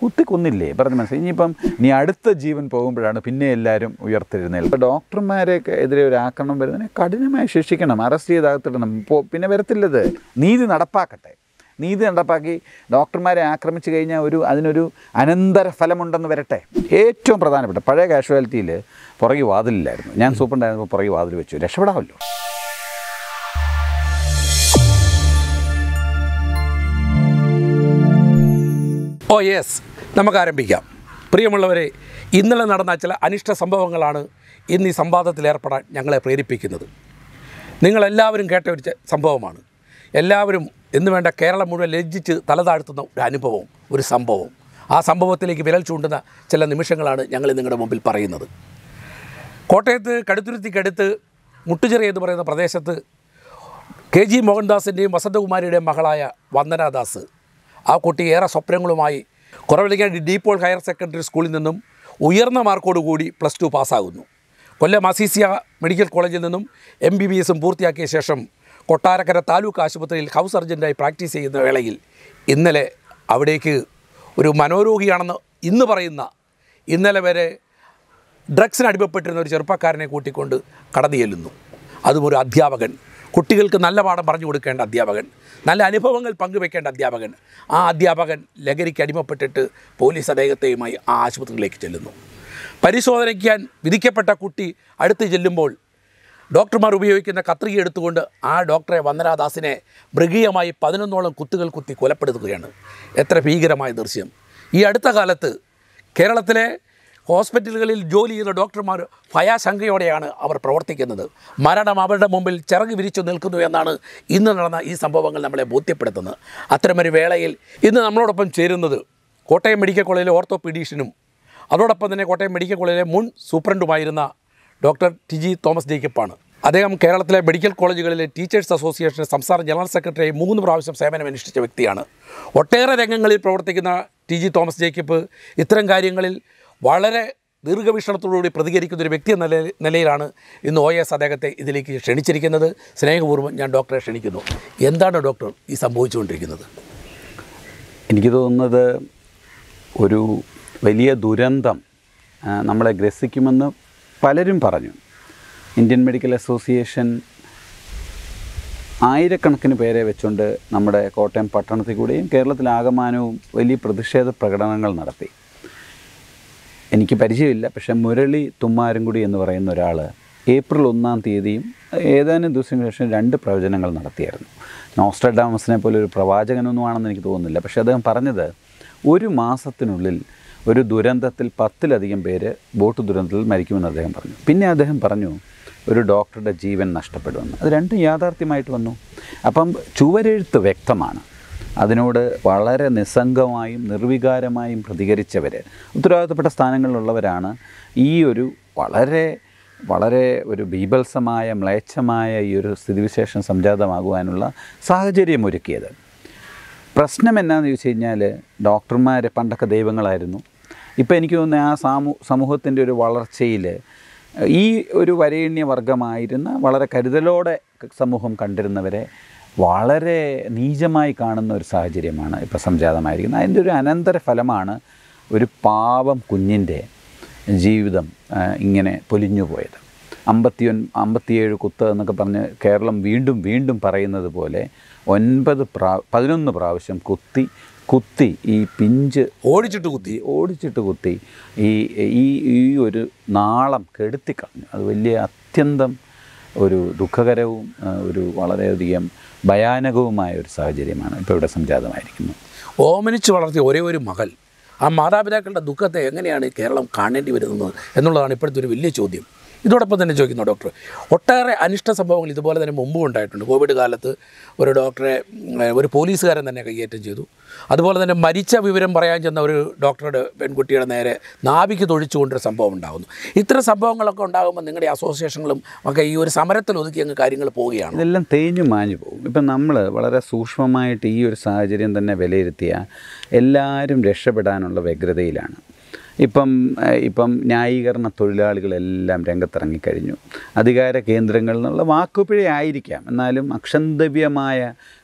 കുത്തിക്കൊന്നില്ലേ പറഞ്ഞ് മനസ്സിലായി. ഇനിയിപ്പം നീ അടുത്ത ജീവൻ പോകുമ്പോഴാണ് പിന്നെ എല്ലാവരും ഉയർത്തെഴുന്നേൽക്കുക. ഇപ്പോൾ ഡോക്ടർമാരെയൊക്കെ എതിരെ ഒരു ആക്രമണം വരുന്നതിനെ കഠിനമായി ശിക്ഷിക്കണം, അറസ്റ്റ് ചെയ്തകത്തിടണം. പിന്നെ വരത്തില്ലത്. നീതി നടപ്പാക്കട്ടെ. നീതി നടപ്പാക്കി ഡോക്ടർമാരെ ആക്രമിച്ചു കഴിഞ്ഞാൽ അതിനൊരു അനന്തരഫലമുണ്ടെന്ന് വരട്ടെ. ഏറ്റവും പ്രധാനപ്പെട്ട പഴയ കാഷ്വാലിറ്റിയിൽ പുറകെ വാതിലില്ലായിരുന്നു. ഞാൻ സൂപ്രണ്ടായിരുന്നപ്പോൾ പുറകെ വാതിൽ വെച്ചു, രക്ഷപ്പെടാമല്ലോ. ഓ യെസ്, നമുക്ക് ആരംഭിക്കാം. പ്രിയമുള്ളവരെ, ഇന്നലെ നടന്ന ചില അനിഷ്ട സംഭവങ്ങളാണ് ഇന്ന് ഈ സംവാദത്തിൽ ഏർപ്പെടാൻ ഞങ്ങളെ പ്രേരിപ്പിക്കുന്നത്. നിങ്ങളെല്ലാവരും കേട്ട ഒരു സംഭവമാണ്. എല്ലാവരും എന്ന് വേണ്ട കേരളം മുഴുവൻ ലജ്ജിച്ച് തലതാഴ്ത്തുന്ന ഒരു അനുഭവം, ഒരു സംഭവം. ആ സംഭവത്തിലേക്ക് വിരൽ ചൂണ്ടുന്ന ചില നിമിഷങ്ങളാണ് ഞങ്ങൾ നിങ്ങളുടെ മുമ്പിൽ പറയുന്നത്. കോട്ടയത്ത് കടുത്തുരുത്തിക്കടുത്ത് മുട്ടുചെറിയ എന്ന് പറയുന്ന പ്രദേശത്ത് KG മോഹൻദാസിൻ്റെയും വസന്തകുമാരിയുടെയും മകളായ വന്ദനാദാസ്, ആ കുട്ടി ഏറെ സ്വപ്നങ്ങളുമായി കുറവിലങ്ങാടി ഡീപ്പോൾ ഹയർ സെക്കൻഡറി സ്കൂളിൽ നിന്നും ഉയർന്ന മാർക്കോടുകൂടി +2 പാസ്സാകുന്നു. കൊല്ലം അസീസിയ മെഡിക്കൽ കോളേജിൽ നിന്നും MBBS പൂർത്തിയാക്കിയ ശേഷം കൊട്ടാരക്കര താലൂക്ക് ആശുപത്രിയിൽ ഹൗസ് സർജൻ്റായി പ്രാക്ടീസ് ചെയ്യുന്ന വേളയിൽ ഇന്നലെ അവിടേക്ക് ഒരു മനോരോഗിയാണെന്ന് ഇന്ന് പറയുന്ന, ഇന്നലെ വരെ ഡ്രഗ്സിന് അടിമപ്പെട്ടിരുന്ന ഒരു ചെറുപ്പക്കാരനെ കൂട്ടിക്കൊണ്ട് കടന്നു ചെല്ലുന്നു. അതും ഒരു അധ്യാപകൻ, കുട്ടികൾക്ക് നല്ല പാഠം പറഞ്ഞു കൊടുക്കേണ്ട അധ്യാപകൻ, നല്ല അനുഭവങ്ങൾ പങ്കുവെക്കേണ്ട അധ്യാപകൻ. ആ അധ്യാപകൻ ലഹരിക്ക് അടിമപ്പെട്ടിട്ട് പോലീസ് അദ്ദേഹത്തെയുമായി ആ ആശുപത്രിയിലേക്ക് ചെല്ലുന്നു. പരിശോധനയ്ക്കാൻ വിധിക്കപ്പെട്ട കുട്ടി അടുത്ത് ചെല്ലുമ്പോൾ ഡോക്ടർമാർ ഉപയോഗിക്കുന്ന കത്രിക എടുത്തുകൊണ്ട് ആ ഡോക്ടറെ വന്ദനാദാസിനെ മൃഗീയമായി 11ഓളം കുത്തുകൾ കുത്തി കൊലപ്പെടുത്തുകയാണ്. എത്ര ഭീകരമായ ദൃശ്യം! ഈ അടുത്ത കാലത്ത് കേരളത്തിലെ ഹോസ്പിറ്റലുകളിൽ ജോലി ചെയ്യുന്ന ഡോക്ടർമാർ ഭയാശങ്കയോടെയാണ് അവർ പ്രവർത്തിക്കുന്നത്. മരണം അവരുടെ മുമ്പിൽ ചിറക് വിരിച്ചു നിൽക്കുന്നു എന്നാണ് ഇന്ന് നടന്ന ഈ സംഭവങ്ങൾ നമ്മളെ ബോധ്യപ്പെടുത്തുന്നത്. അത്തരമൊരു വേളയിൽ ഇന്ന് നമ്മളോടൊപ്പം ചേരുന്നത് കോട്ടയം മെഡിക്കൽ കോളേജിലെ ഓർത്തോപീഡീഷ്യനും അതോടൊപ്പം തന്നെ കോട്ടയം മെഡിക്കൽ കോളേജിലെ മുൻ സൂപ്രണ്ടുമായിരുന്ന ഡോക്ടർ ടിജി തോമസ് ജേക്കബാണ്. അദ്ദേഹം കേരളത്തിലെ മെഡിക്കൽ കോളേജുകളിലെ ടീച്ചേഴ്സ് അസോസിയേഷൻ സംസ്ഥാന ജനറൽ സെക്രട്ടറിയായി 3 പ്രാവശ്യം സേവനമനുഷ്ഠിച്ച വ്യക്തിയാണ്. ഒട്ടേറെ രംഗങ്ങളിൽ പ്രവർത്തിക്കുന്ന ടിജി തോമസ് ജേക്കബ് ഇത്തരം കാര്യങ്ങളിൽ വളരെ ദീർഘവീക്ഷണത്തോടുകൂടി പ്രതികരിക്കുന്ന ഒരു വ്യക്തി എന്ന നിലയിലാണ് ഇന്ന് OS അദ്ദേഹത്തെ ഇതിലേക്ക് ക്ഷണിച്ചിരിക്കുന്നത്. സ്നേഹപൂർവ്വം ഞാൻ ഡോക്ടറെ ക്ഷണിക്കുന്നു. എന്താണ് ഡോക്ടർ ഈ സംഭവിച്ചുകൊണ്ടിരിക്കുന്നത്? എനിക്ക് തോന്നുന്നത് ഒരു വലിയ ദുരന്തം നമ്മളെ ഗ്രസിക്കുമെന്ന് പലരും പറഞ്ഞു. ഇന്ത്യൻ മെഡിക്കൽ അസോസിയേഷൻ ആയിരക്കണക്കിന് പേരെ വെച്ചുകൊണ്ട് നമ്മുടെ കോട്ടയം പട്ടണത്തിൽ കൂടെയും കേരളത്തിലാകമാനവും വലിയ പ്രതിഷേധ പ്രകടനങ്ങൾ നടത്തി. എനിക്ക് പരിചയമില്ല, പക്ഷേ മുരളി തുമ്മാരൻകുടി എന്ന് പറയുന്ന ഒരാൾ ഏപ്രിൽ 1-ാം തീയതിയും ഏതാനും ദിവസങ്ങൾക്ക് ശേഷം 2 പ്രവചനങ്ങൾ നടത്തിയായിരുന്നു. നോസ്ട്രഡാമസിനെ പോലെ ഒരു പ്രവാചകനൊന്നും ആണെന്ന് എനിക്ക് തോന്നുന്നില്ല. പക്ഷേ അദ്ദേഹം പറഞ്ഞത് 1 മാസത്തിനുള്ളിൽ ഒരു ദുരന്തത്തിൽ 10-ലധികം പേര് ബോട്ട് ദുരന്തത്തിൽ മരിക്കുമെന്ന് അദ്ദേഹം പറഞ്ഞു. പിന്നെ അദ്ദേഹം പറഞ്ഞു ഒരു ഡോക്ടറുടെ ജീവൻ നഷ്ടപ്പെടുമെന്ന്. അത് രണ്ടും യാഥാർത്ഥ്യമായിട്ട് വന്നു. അപ്പം ചുവരെഴുത്ത് വ്യക്തമാണ്. അതിനോട് വളരെ നിസ്സംഗമായും നിർവികാരമായും പ്രതികരിച്ചവർ, ഉത്തരവാദിത്തപ്പെട്ട സ്ഥാനങ്ങളിലുള്ളവരാണ് ഈ ഒരു വളരെ ഒരു ബീഭത്സമായ മ്ലേച്ഛമായ ഈ ഒരു സ്ഥിതിവിശേഷം സംജാതമാകുവാനുള്ള സാഹചര്യം ഒരുക്കിയത്. പ്രശ്നം എന്നാന്ന് ചോദിച്ചു കഴിഞ്ഞാൽ, ഡോക്ടർമാർ പണ്ടൊക്കെ ദൈവങ്ങളായിരുന്നു. ഇപ്പോൾ എനിക്ക് തോന്നുന്നത് ആ സമൂഹത്തിൻ്റെ ഒരു വളർച്ചയിൽ ഈ ഒരു വരേണ്യവർഗമായിരുന്ന വളരെ കരുതലോടെ സമൂഹം കണ്ടിരുന്നവരെ വളരെ നീചമായി കാണുന്ന ഒരു സാഹചര്യമാണ് ഇപ്പോൾ സംജാതമായിരിക്കുന്നത്. അതിൻ്റെ ഒരു അനന്തരഫലമാണ് ഒരു പാവം കുഞ്ഞിൻ്റെ ജീവിതം ഇങ്ങനെ പൊലിഞ്ഞു പോയത്. 57 കുത്ത് എന്നൊക്കെ പറഞ്ഞ് കേരളം വീണ്ടും വീണ്ടും പറയുന്നത് പോലെ 11 പ്രാവശ്യം കുത്തി ഈ പിഞ്ച് ഓടിച്ചിട്ട് കുത്തി ഈ ഒരു നാളം കെടുത്തിക്കളഞ്ഞു. അത് വലിയ അത്യന്തം ഒരു ദുഃഖകരവും ഒരു വളരെയധികം ഭയാനകവുമായ ഒരു സാഹചര്യമാണ് ഇപ്പോൾ ഇവിടെ സംജാതമായിരിക്കുന്നത്. ഓമനിച്ച് വളർത്തിയ ഒരേ ഒരു മകൾ, ആ മാതാപിതാക്കളുടെ ദുഃഖത്തെ എങ്ങനെയാണ് കേരളം കാണേണ്ടി വരുന്നത് എന്നുള്ളതാണ് ഇപ്പോഴത്തെ ഒരു വലിയ ചോദ്യം. ഇതോടൊപ്പം തന്നെ ചോദിക്കുന്നു ഡോക്ടർ, ഒട്ടേറെ അനിഷ്ട സംഭവങ്ങൾ ഇതുപോലെ തന്നെ മുമ്പും ഉണ്ടായിട്ടുണ്ട്. കോവിഡ് കാലത്ത് ഒരു ഡോക്ടറെ ഒരു പോലീസുകാരൻ തന്നെ കയ്യേറ്റം ചെയ്തു. അതുപോലെ തന്നെ മരിച്ച വിവരം പറയാൻ ചെന്ന ഒരു ഡോക്ടറുടെ പെൺകുട്ടിയുടെ നേരെ നാവിക്ക് തൊഴിച്ചുകൊണ്ടൊരു സംഭവം ഉണ്ടാകുന്നു. ഇത്തരം സംഭവങ്ങളൊക്കെ ഉണ്ടാകുമ്പോൾ നിങ്ങളുടെ അസോസിയേഷനുകളും ഒക്കെ ഈ ഒരു സമരത്തിൽ ഒതുക്കി അങ്ങ് കാര്യങ്ങൾ പോവുകയാണ്. ഇതെല്ലാം തേഞ്ഞു മാഞ്ഞു പോകും. ഇപ്പം നമ്മൾ വളരെ സൂക്ഷ്മമായിട്ട് ഈ ഒരു സാഹചര്യം തന്നെ വിലയിരുത്തിയാൽ എല്ലാവരും രക്ഷപ്പെടാനുള്ള വ്യഗ്രതയിലാണ്. ഇപ്പം ന്യായീകരണ തൊഴിലാളികളെല്ലാം രംഗത്തിറങ്ങിക്കഴിഞ്ഞു. അധികാര കേന്ദ്രങ്ങളിൽ നിന്നുള്ള വാക്കുപിഴയായിരിക്കാം, എന്നാലും അക്ഷന്തവ്യമായ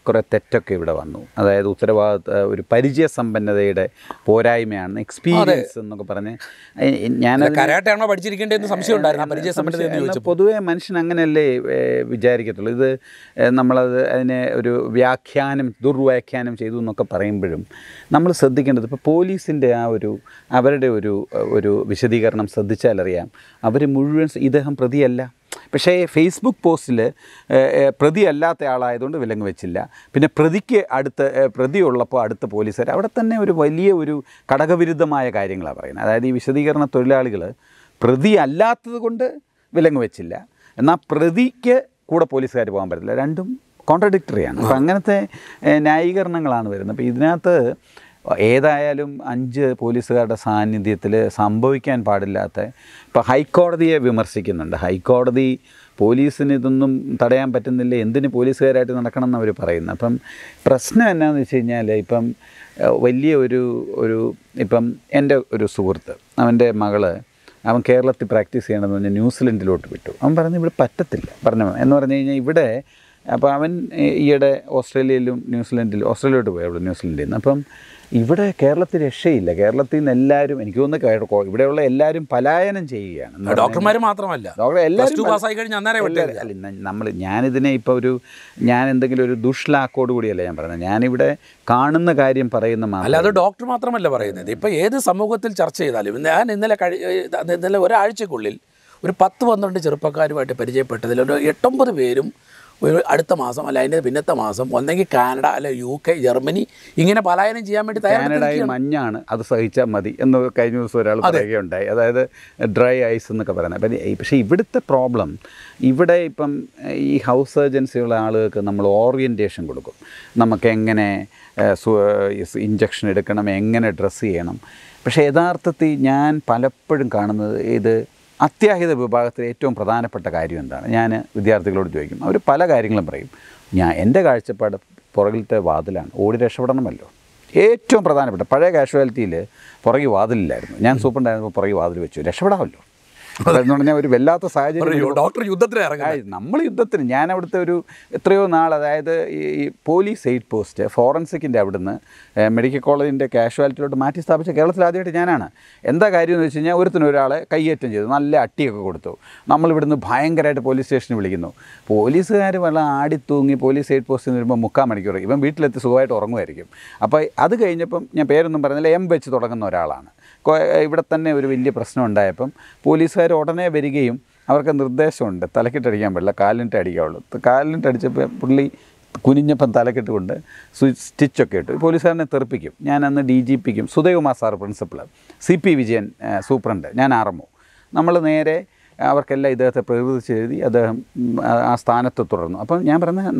കുറേ തെറ്റൊക്കെ ഇവിടെ വന്നു. അതായത് ഒരു പരിചയസമ്പന്നതയുടെ പോരായ്മയാണ്, എക്സ്പീരിയൻസ് എന്നൊക്കെ പറഞ്ഞ് കരാട്ടെയാണോ പഠിച്ചിരിക്കേണ്ടതെന്ന് സംശയം ഉണ്ടായിരുന്നു. പൊതുവേ മനുഷ്യൻ അങ്ങനെയല്ലേ വിചാരിക്കത്തുള്ളൂ. ഇത് നമ്മളത് അതിനെ ഒരു ദുർവ്യാഖ്യാനം ചെയ്തു എന്നൊക്കെ പറയുമ്പോഴും നമ്മൾ ശ്രദ്ധിക്കേണ്ടത്, ഇപ്പോൾ പോലീസിൻ്റെ അവരുടെ ഒരു വിശദീകരണം ശ്രദ്ധിച്ചാലറിയാം, അവർ മുഴുവൻ ഇദ്ദേഹം പ്രതിയല്ല. പക്ഷേ ഫേസ്ബുക്ക് പോസ്റ്റിൽ പ്രതിയല്ലാത്ത ആളായതുകൊണ്ട് വിലങ്ങ് വെച്ചില്ല. പിന്നെ പ്രതിയുള്ളപ്പോൾ അടുത്ത പോലീസുകാർ അവിടെ തന്നെ വലിയ ഘടകവിരുദ്ധമായ കാര്യങ്ങളാണ് പറയുന്നത്. അതായത് ഈ വിശദീകരണ തൊഴിലാളികൾ പ്രതിയല്ലാത്തത് കൊണ്ട് വിലങ്ങ് വെച്ചില്ല, എന്നാൽ പ്രതിക്ക് കൂടെ പോലീസുകാർ പോകാൻ പറ്റില്ല. രണ്ടും കോൺട്രഡിക്ടറിയാണ്. അപ്പോൾ അങ്ങനത്തെ ന്യായീകരണങ്ങളാണ് വരുന്നത്. അപ്പോൾ ഇതിനകത്ത് ഏതായാലും 5 പോലീസുകാരുടെ സാന്നിധ്യത്തിൽ സംഭവിക്കാൻ പാടില്ലാത്ത, ഇപ്പോൾ ഹൈക്കോടതിയെ വിമർശിക്കുന്നുണ്ട്. ഹൈക്കോടതി പോലീസിന് ഇതൊന്നും തടയാൻ പറ്റുന്നില്ല, എന്തിന് പോലീസുകാരായിട്ട് നടക്കണം എന്ന് അവർ പറയുന്നത്. അപ്പം പ്രശ്നം എന്നാന്ന് വെച്ച് കഴിഞ്ഞാൽ, ഇപ്പം വലിയ ഇപ്പം എൻ്റെ ഒരു സുഹൃത്ത്, അവൻ്റെ മകള് അവൻ കേരളത്തിൽ പ്രാക്ടീസ് ചെയ്യണമെന്ന് പറഞ്ഞാൽ ന്യൂസിലൻഡിലോട്ട് വിട്ടു. അവൻ പറഞ്ഞു ഇവിടെ പറ്റത്തില്ല എന്ന് പറഞ്ഞു കഴിഞ്ഞാൽ ഇവിടെ. അപ്പോൾ അവൻ ഈയിടെ ഓസ്ട്രേലിയയിലോട്ട് പോയി, അവിടെ ന്യൂസിലൻഡിൽ നിന്ന്. അപ്പം ഇവിടെ കേരളത്തിൽ രക്ഷയില്ല. കേരളത്തിൽ നിന്ന് എല്ലാവരും, എനിക്ക് തോന്നുന്നു ഇവിടെയുള്ള എല്ലാവരും പലായനം ചെയ്യുകയാണ്. ഡോക്ടർമാർ മാത്രമല്ല, ഞാനിതിനെ ഇപ്പോൾ ഞാൻ എന്തെങ്കിലും ഒരു ദുഷ്ലാക്കോട് കൂടിയല്ല ഞാൻ പറയുന്നത്. ഞാനിവിടെ കാണുന്ന കാര്യം പറയുന്ന അല്ലാതെ ഡോക്ടർ മാത്രമല്ല പറയുന്നത്. ഇപ്പോൾ ഏത് സമൂഹത്തിൽ ചർച്ച ചെയ്താലും, ഞാൻ ഇന്നലെ ഒരാഴ്ചക്കുള്ളിൽ ഒരു 10-12 ചെറുപ്പക്കാരുമായിട്ട് പരിചയപ്പെട്ടതിൽ ഒരു 8-9 പേരും അടുത്ത മാസം അല്ല അതിൻ്റെ പിന്നത്തെ മാസം ഒന്നെങ്കിൽ കാനഡ അല്ലെ UK, ജർമ്മനി ഇങ്ങനെ പലായനം ചെയ്യാൻ വേണ്ടി കാനഡയിൽ മഞ്ഞാണ്, അത് സഹിച്ചാൽ മതി എന്ന് കഴിഞ്ഞ ദിവസം ഒരാൾ പറയുകയുണ്ടായി. അതായത് ഡ്രൈ ഐസ് എന്നൊക്കെ പറയുന്നത്. അപ്പം പക്ഷേ ഇവിടുത്തെ പ്രോബ്ലം, ഇവിടെ ഇപ്പം ഈ ഹൗസ് സർജൻസിയുള്ള ആളുകൾക്ക് നമ്മൾ ഓറിയൻറ്റേഷൻ കൊടുക്കും, നമുക്ക് എങ്ങനെ ഇഞ്ചക്ഷൻ എടുക്കണം, എങ്ങനെ ഡ്രസ്സ് ചെയ്യണം. പക്ഷേ യഥാർത്ഥത്തിൽ ഞാൻ പലപ്പോഴും കാണുന്നത് ഇത് അത്യാഹിത വിഭാഗത്തിൽ ഏറ്റവും പ്രധാനപ്പെട്ട കാര്യം എന്താണ്? ഞാൻ വിദ്യാർത്ഥികളോട് ചോദിക്കും, അവർ പല കാര്യങ്ങളും പറയും. എൻ്റെ കാഴ്ചപ്പാട് പുറകിലത്തെ വാതിലാണ്, ഓടി രക്ഷപ്പെടണമല്ലോ. ഏറ്റവും പ്രധാനപ്പെട്ട പഴയ കാഷ്വാലിറ്റിയിൽ പുറകെ വാതിലില്ലായിരുന്നു. ഞാൻ സൂപ്രണ്ടായിരുന്നപ്പോൾ പുറകെ വാതിൽ വെച്ചു, രക്ഷപ്പെടാമല്ലോ. അതെന്ന് പറഞ്ഞാൽ ഒരു വല്ലാത്ത സാഹചര്യം. ഡോക്ടർ യുദ്ധത്തിന് ഇറങ്ങി, നമ്മൾ യുദ്ധത്തിന്. ഞാൻ അവിടുത്തെ എത്രയോ നാൾ, അതായത് ഈ പോലീസ് എയ്ഡ് പോസ്റ്റ് ഫോറൻസിക്കിൻ്റെ അവിടുന്ന് മെഡിക്കൽ കോളേജിൻ്റെ കാഷ്വാലിറ്റിയിലോട്ട് മാറ്റി സ്ഥാപിച്ച കേരളത്തിൽ ആദ്യമായിട്ട് ഞാനാണ്. എന്താ കാര്യം എന്ന് വെച്ച് കഴിഞ്ഞാൽ, ഒരാളെ കയ്യേറ്റം ചെയ്തു, നല്ല അട്ടിയൊക്കെ കൊടുത്തു. നമ്മളിവിടുന്ന് ഭയങ്കരമായിട്ട് പോലീസ് സ്റ്റേഷനിൽ വിളിക്കുന്നു. പോലീസുകാർ വെള്ളം ആടിത്തൂങ്ങി പോലീസ് എയ്ഡ് പോസ്റ്റിൽ നിന്ന് വരുമ്പോൾ 3/4 മണിക്കൂർ ഇവൻ വീട്ടിലെത്തി സുഖമായിട്ട് ഉറങ്ങുമായിരിക്കും. അപ്പോൾ അത് കഴിഞ്ഞപ്പം, ഞാൻ പേരൊന്നും പറഞ്ഞില്ല, M വെച്ച് തുടങ്ങുന്ന ഒരാളാണ്. ഇവിടെ തന്നെ ഒരു വലിയ പ്രശ്നം ഉണ്ടായപ്പം പോലീസുകാർ ഉടനെ വരികയും അവർക്ക് നിർദ്ദേശമുണ്ട്, തലക്കിട്ടടിക്കാൻ പാടില്ല, കാലിനിട്ട് അടിക്കാവുള്ളൂ. കാലിനിട്ടടിച്ചപ്പോൾ പുള്ളി കുനിഞ്ഞപ്പം തലക്കിട്ടുകൊണ്ട് സ്റ്റിച്ചൊക്കെ ഇട്ടു. പോലീസുകാരനെ തെറിപ്പിക്കും. ഞാൻ അന്ന് DGPക്കും, സുധയകുമാർ സാർ പ്രിൻസിപ്പൾ, CP വിജയൻ സൂപ്രണ്ട്, ഞാൻ RMO, നമ്മൾ നേരെ അവർക്കെല്ലാം ഇദ്ദേഹത്തെ പ്രകൃതിച്ച് എഴുതി അദ്ദേഹം ആ സ്ഥാനത്ത് തുടർന്നു. അപ്പം ഞാൻ പറഞ്ഞ